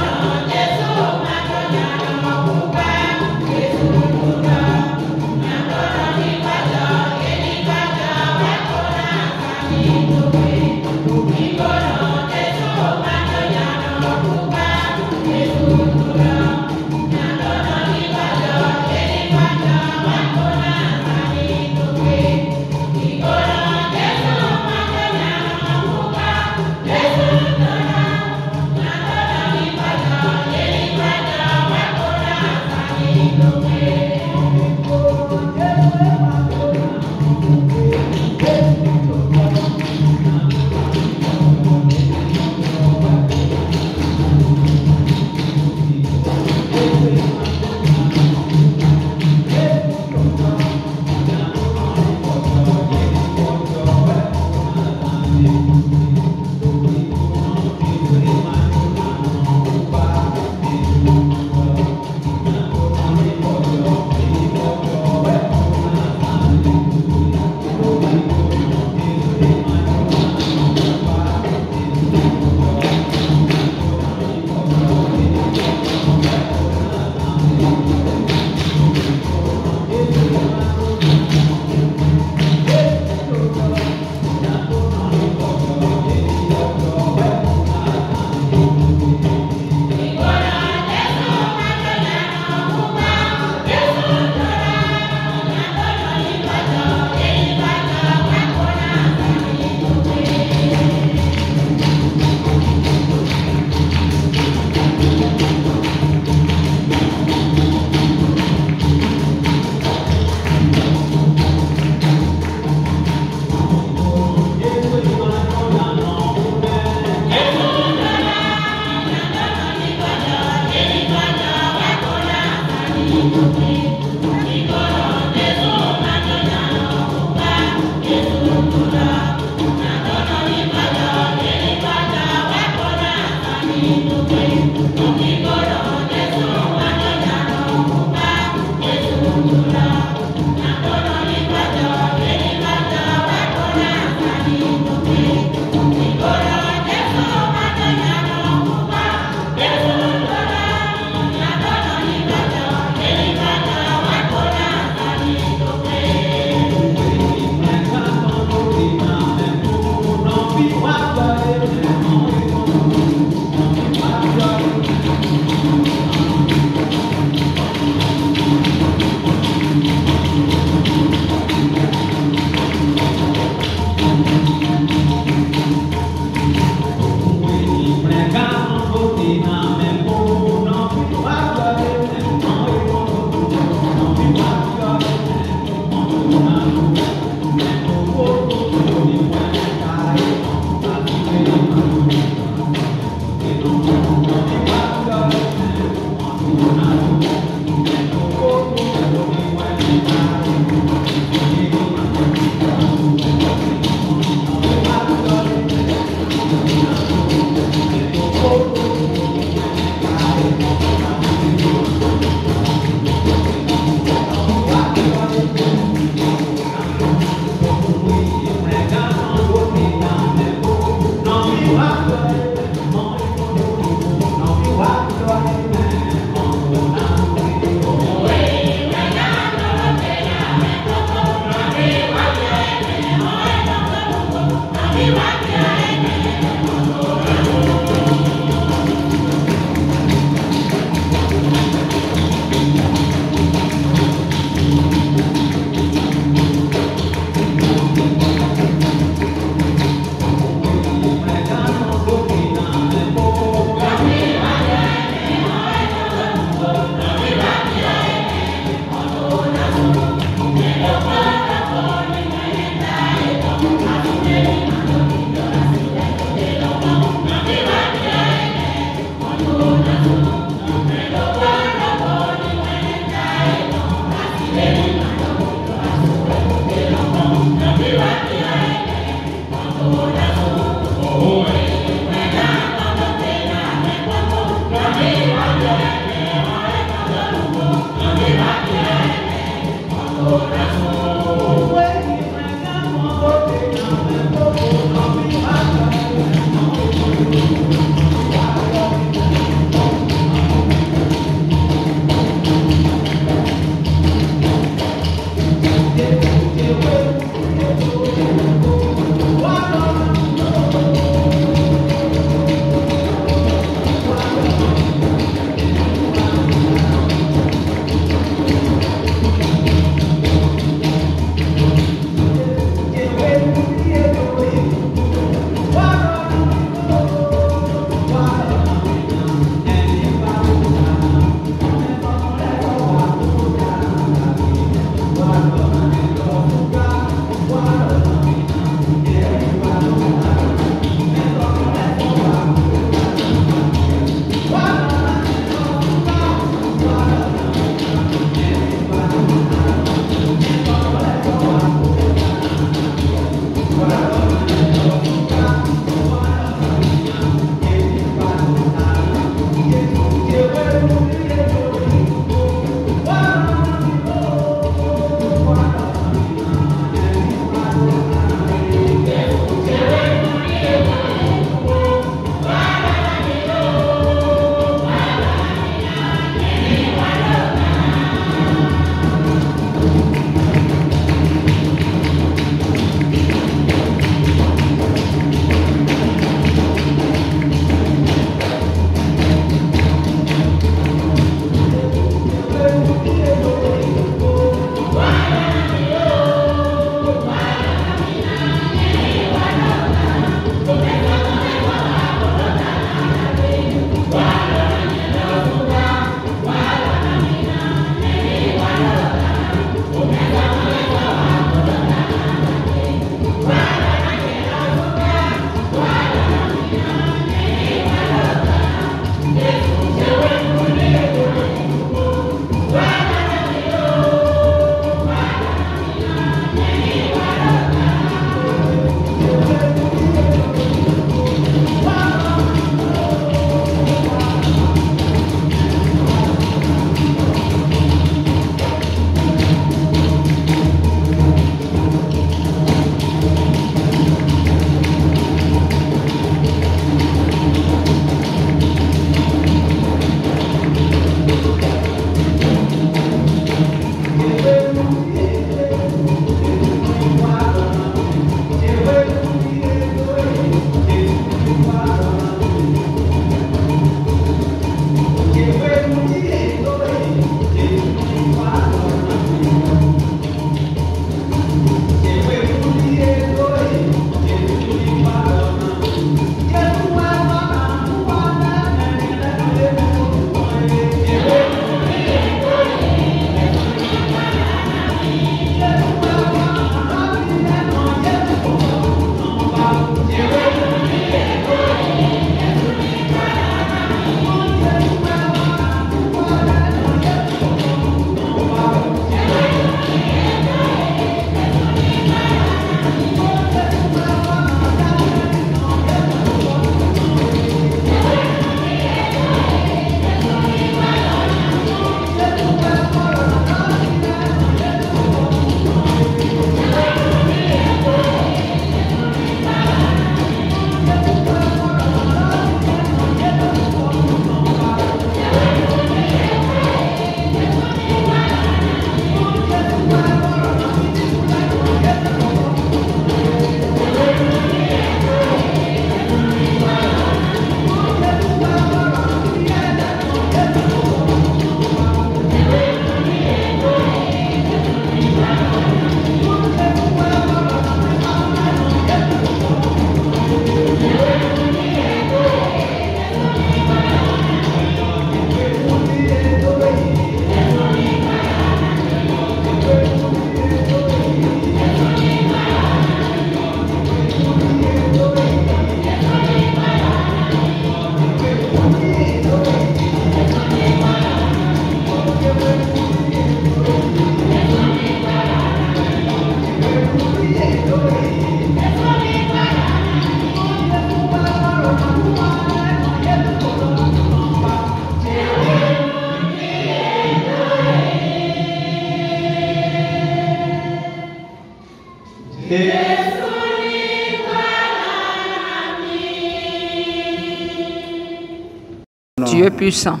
Dieu puissant.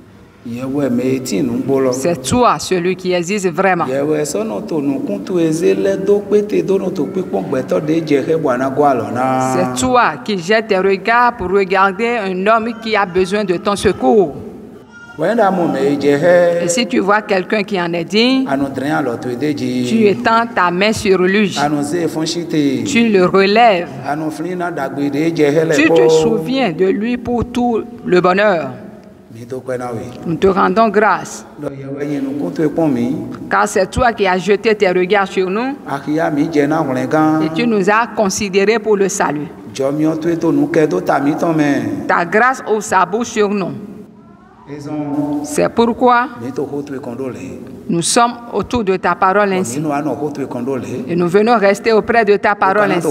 C'est toi, celui qui existe vraiment. C'est toi qui jettes tes regards pour regarder un homme qui a besoin de ton secours. Et si tu vois quelqu'un qui en est digne, tu étends ta main sur lui. Tu le relèves. Tu te souviens de lui pour tout le bonheur. Nous te rendons grâce. Car c'est toi qui as jeté tes regards sur nous et tu nous as considérés pour le salut. Ta grâce ouvre sa bouche sur nous. C'est pourquoi nous sommes autour de ta parole ainsi. Et nous venons rester auprès de ta parole ainsi.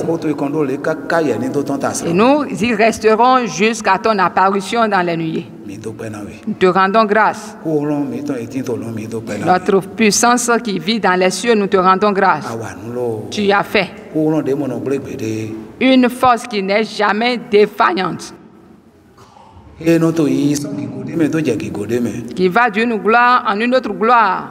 Et nous y resterons jusqu'à ton apparition dans les nuées. Nous te rendons grâce. Notre puissance qui vit dans les cieux, nous te rendons grâce. Tu as fait une force qui n'est jamais défaillante, qui va d'une gloire en une autre gloire.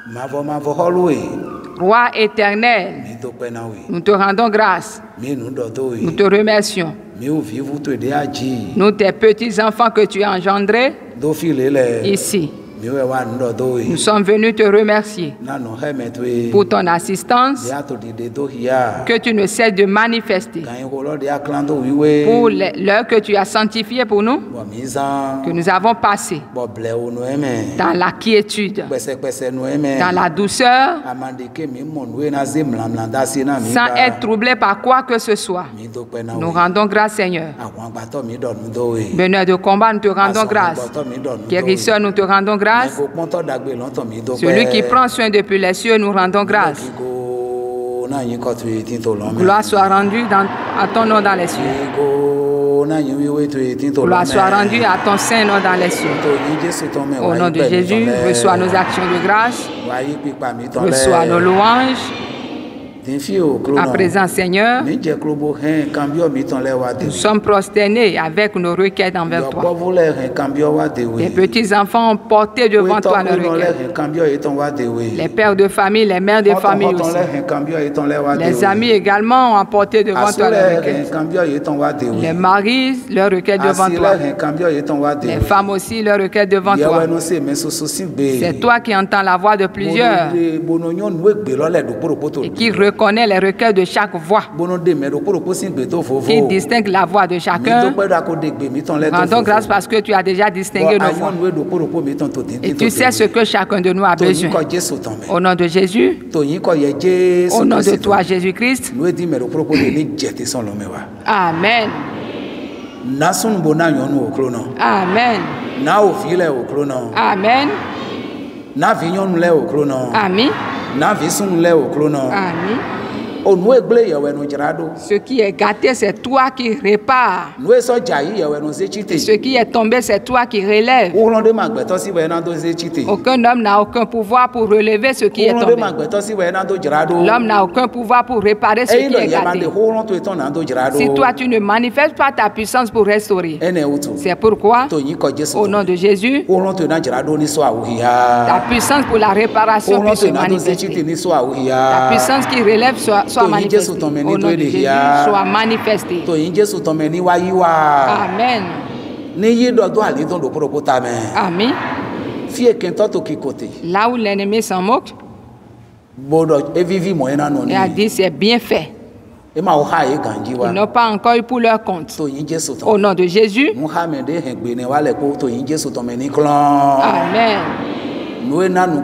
Roi éternel, nous te rendons grâce. Nous te remercions. Nous, tes petits-enfants que tu as engendrés ici, nous sommes venus te remercier pour ton assistance que tu ne cesses de manifester, pour l'heure que tu as sanctifiée pour nous, que nous avons passé dans la quiétude, dans la douceur, sans être troublé par quoi que ce soit. Nous rendons grâce, Seigneur. Meneur de combat, nous te rendons grâce. Guérisseur, nous te rendons grâce. Celui qui prend soin depuis les cieux, nous rendons grâce. Gloire soit rendue dans, à ton nom dans les cieux. Gloire soit rendue à ton saint nom dans les cieux. Au nom de Jésus, reçois nos actions de grâce. Reçois nos louanges. À présent, Seigneur, nous sommes prosternés avec nos requêtes envers toi. Les petits-enfants ont porté devant toi leurs requêtes. Les pères de famille, les mères de famille aussi. Les amis également ont apporté devant toi leurs requêtes. Les maris, leurs requêtes devant toi. Les femmes aussi, leurs requêtes devant toi. C'est toi qui entends la voix de plusieurs et qui connaît les requêtes de chaque voix, qui distingue la voix de chacun. Rendons grâce parce que tu as déjà distingué nos voix. Et tu sais ce que chacun de nous a besoin. Au nom de Jésus, au nom de toi, Jésus-Christ. Amen. Amen. Amen. Amen. Amen. Ce qui est gâté, c'est toi qui répares. Ce qui est tombé, c'est toi qui relèves. Aucun homme n'a aucun pouvoir pour relever ce qui est tombé. L'homme n'a aucun pouvoir pour réparer ce qui est gâté. Si toi, tu ne manifestes pas ta puissance pour restaurer, c'est pourquoi, au nom de Jésus, ta puissance pour la réparation puisse se manifester. Ta puissance qui relève soit soit manifesté. Au nom de Jésus, soit manifesté. Amen. Amen. Là où l'ennemi s'en moque, il a dit c'est bien fait. Ils n'ont pas encore eu pour leur compte. Au nom de Jésus. Amen. Amen.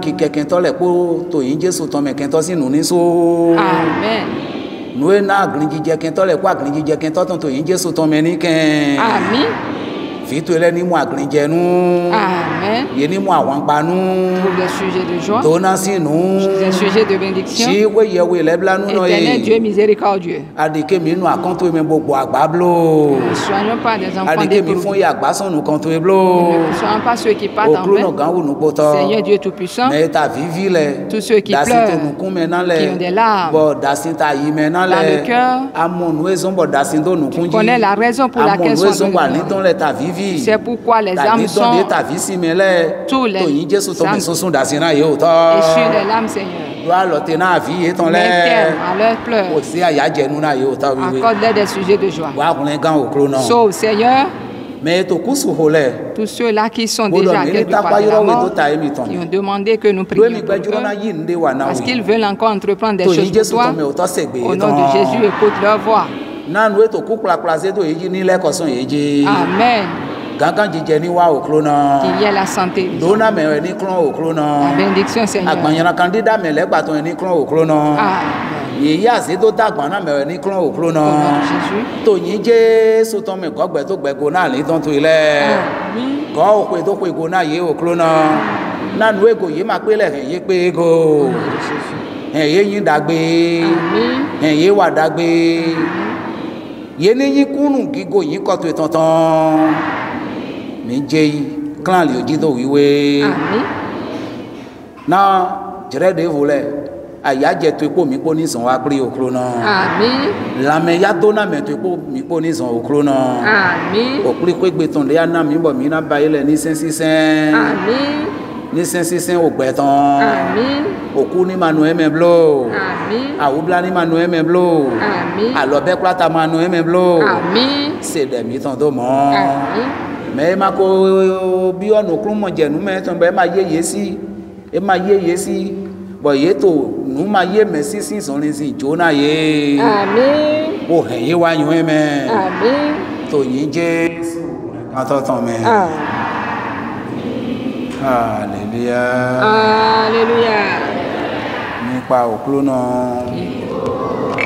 Amen. ìfìtò ẹlẹ́ni mú àgbìnjẹnú Amen. yé ní mú àwọn gbanú Pour le sujet de joie, tó ná sí nù le sujet de bénédiction. sí wéyẹwé lẹ́bílánú náà Éternel Dieu yìí miséricordieux. adìké mi nù àkántó mi gbogbo àgbà bló Ne soyons pas des enfants adìké mi fún dépourvus. yà àgbà sọ̀nù kan tó yẹ bló Ne soyons pas ceux qui partent en òkúrò náà vain. gán wù nù gbótọ́ Seigneur Dieu Tout-Puissant, mẹ́ta fífi lẹ̀ tous ceux qui dasi tó pleurent, nùkún mẹ́ná lẹ̀ qui ont des larmes bọ̀ dasi ta yìí mẹ́ná dans lẹ̀ le cœur, amọ̀nù ẹ̀sùn bọ̀ dasi tó nùkún jí connaît la raison pour laquelle amọ̀nù sont ẹ̀sùn wà venus. nítọ́ lẹ̀ ta fífi C'est pourquoi les âmes tàbí sont tọ́ndé tàbí sinmi lẹ̀ tous les tòyìn jésù tó mi âmes sọ́sùn dasi náà yóò tọ́ issues de l'âme, Seigneur. lọ́wọ́ lọ́tẹ̀ náà fi yé tán Mets lẹ̀ terme à leurs kò pleurs. sí àyájẹnu náà yóò tọ́ wíwé Accorde-leur des sujets de joie. wà á kúnlẹ̀ gán òkúrò náà Sauve, Seigneur, mẹ́ tó kú sùhò lẹ̀ tous ceux-là qui sont gbọ́dọ̀ déjà mi ní quelque part tápá de la yọ̀rọ̀ wẹ̀ tó mort, ta ẹ̀mí tán qui ont demandé que nous lónìí prions pour gbẹ́jọ́ náà eux, yìí ń dé wà náà parce wí qu'ils veulent encore entreprendre des tòyìn choses pour jésù toi. tó mi ò tọ́ sẹ̀gbẹ́ Au yé nom tán de Jésus, écoute leur voix. nánu ètò kú kplákplásé tó yé jí nílẹ̀ kọ̀sán yé jí Amen. gángan jíjẹ ní wá òkúrò náà Qu'il y ait la santé, lónà mẹ́rin ní kúrò òkúrò náà la bénédiction, Seigneur. àgbànyàrá kan dídá mẹ́lẹ́ gbàtọ́ yẹn ní kúrò òkúrò náà Amen. yèyí àti tó dàgbà náà mẹ́rin ní kúrò òkúrò Au náà nom de Jésus. tòyìn jésù tó mi kọ́gbẹ́ tó gbẹ́gbó náà ní tó ń tó ilẹ̀ Amen. kọ́ òpè tó pè kó náà yé òkúrò náà nánu ègò yìí máa pélé ẹ̀yẹ pé ego ẹ̀yẹ yín dàgbé Amen. ẹ̀yẹ wà dàgbé yé ní yín kúnnù gígò yín kọ́tù ìtọ̀tàn mi jẹ́ yìí clan lè jí tó wíwé Amen. náà jẹ́rẹ́ dé volẹ̀ àyájẹ tó ipò mi pò ní sàn wá pé òkúrò náà Amen. lamẹ́yà tó náà mẹ́tò ipò mi pò ní sàn òkúrò náà Amen. òkúrò pé gbẹ̀tàn lẹ́yà náà mi bọ̀ mí náà báyìí lẹ̀ ní sẹ́nsísẹ́n Amen. ní sẹ́nsísẹ́n ògbẹ́ tán Amen. òkú ní manu ẹ̀mẹ́ bló Amen. àwùbla ní manu ẹ̀mẹ́ bló Amen. àlọ́bẹ́ pátá manu ẹ̀mẹ́ bló Amen. sèdẹ̀mí tán tó mọ́ Amen. mɛ ma ko bí ọ̀nà kúrú mọ̀ jẹ̀nu mẹ́ tó ń bẹ́ ẹ máa yé yé sí ẹ máa yé yé sí bọ̀ yé tó nù máa yé mẹ́ sí sí ìsọ̀rin sí ìjó náà yé Amen. o hẹ̀ yé wá yún ẹ mẹ́ Amen. tó yín jẹ́ kan tó tán mẹ́ hallelujah Alléluia. nípa òkúrú náà.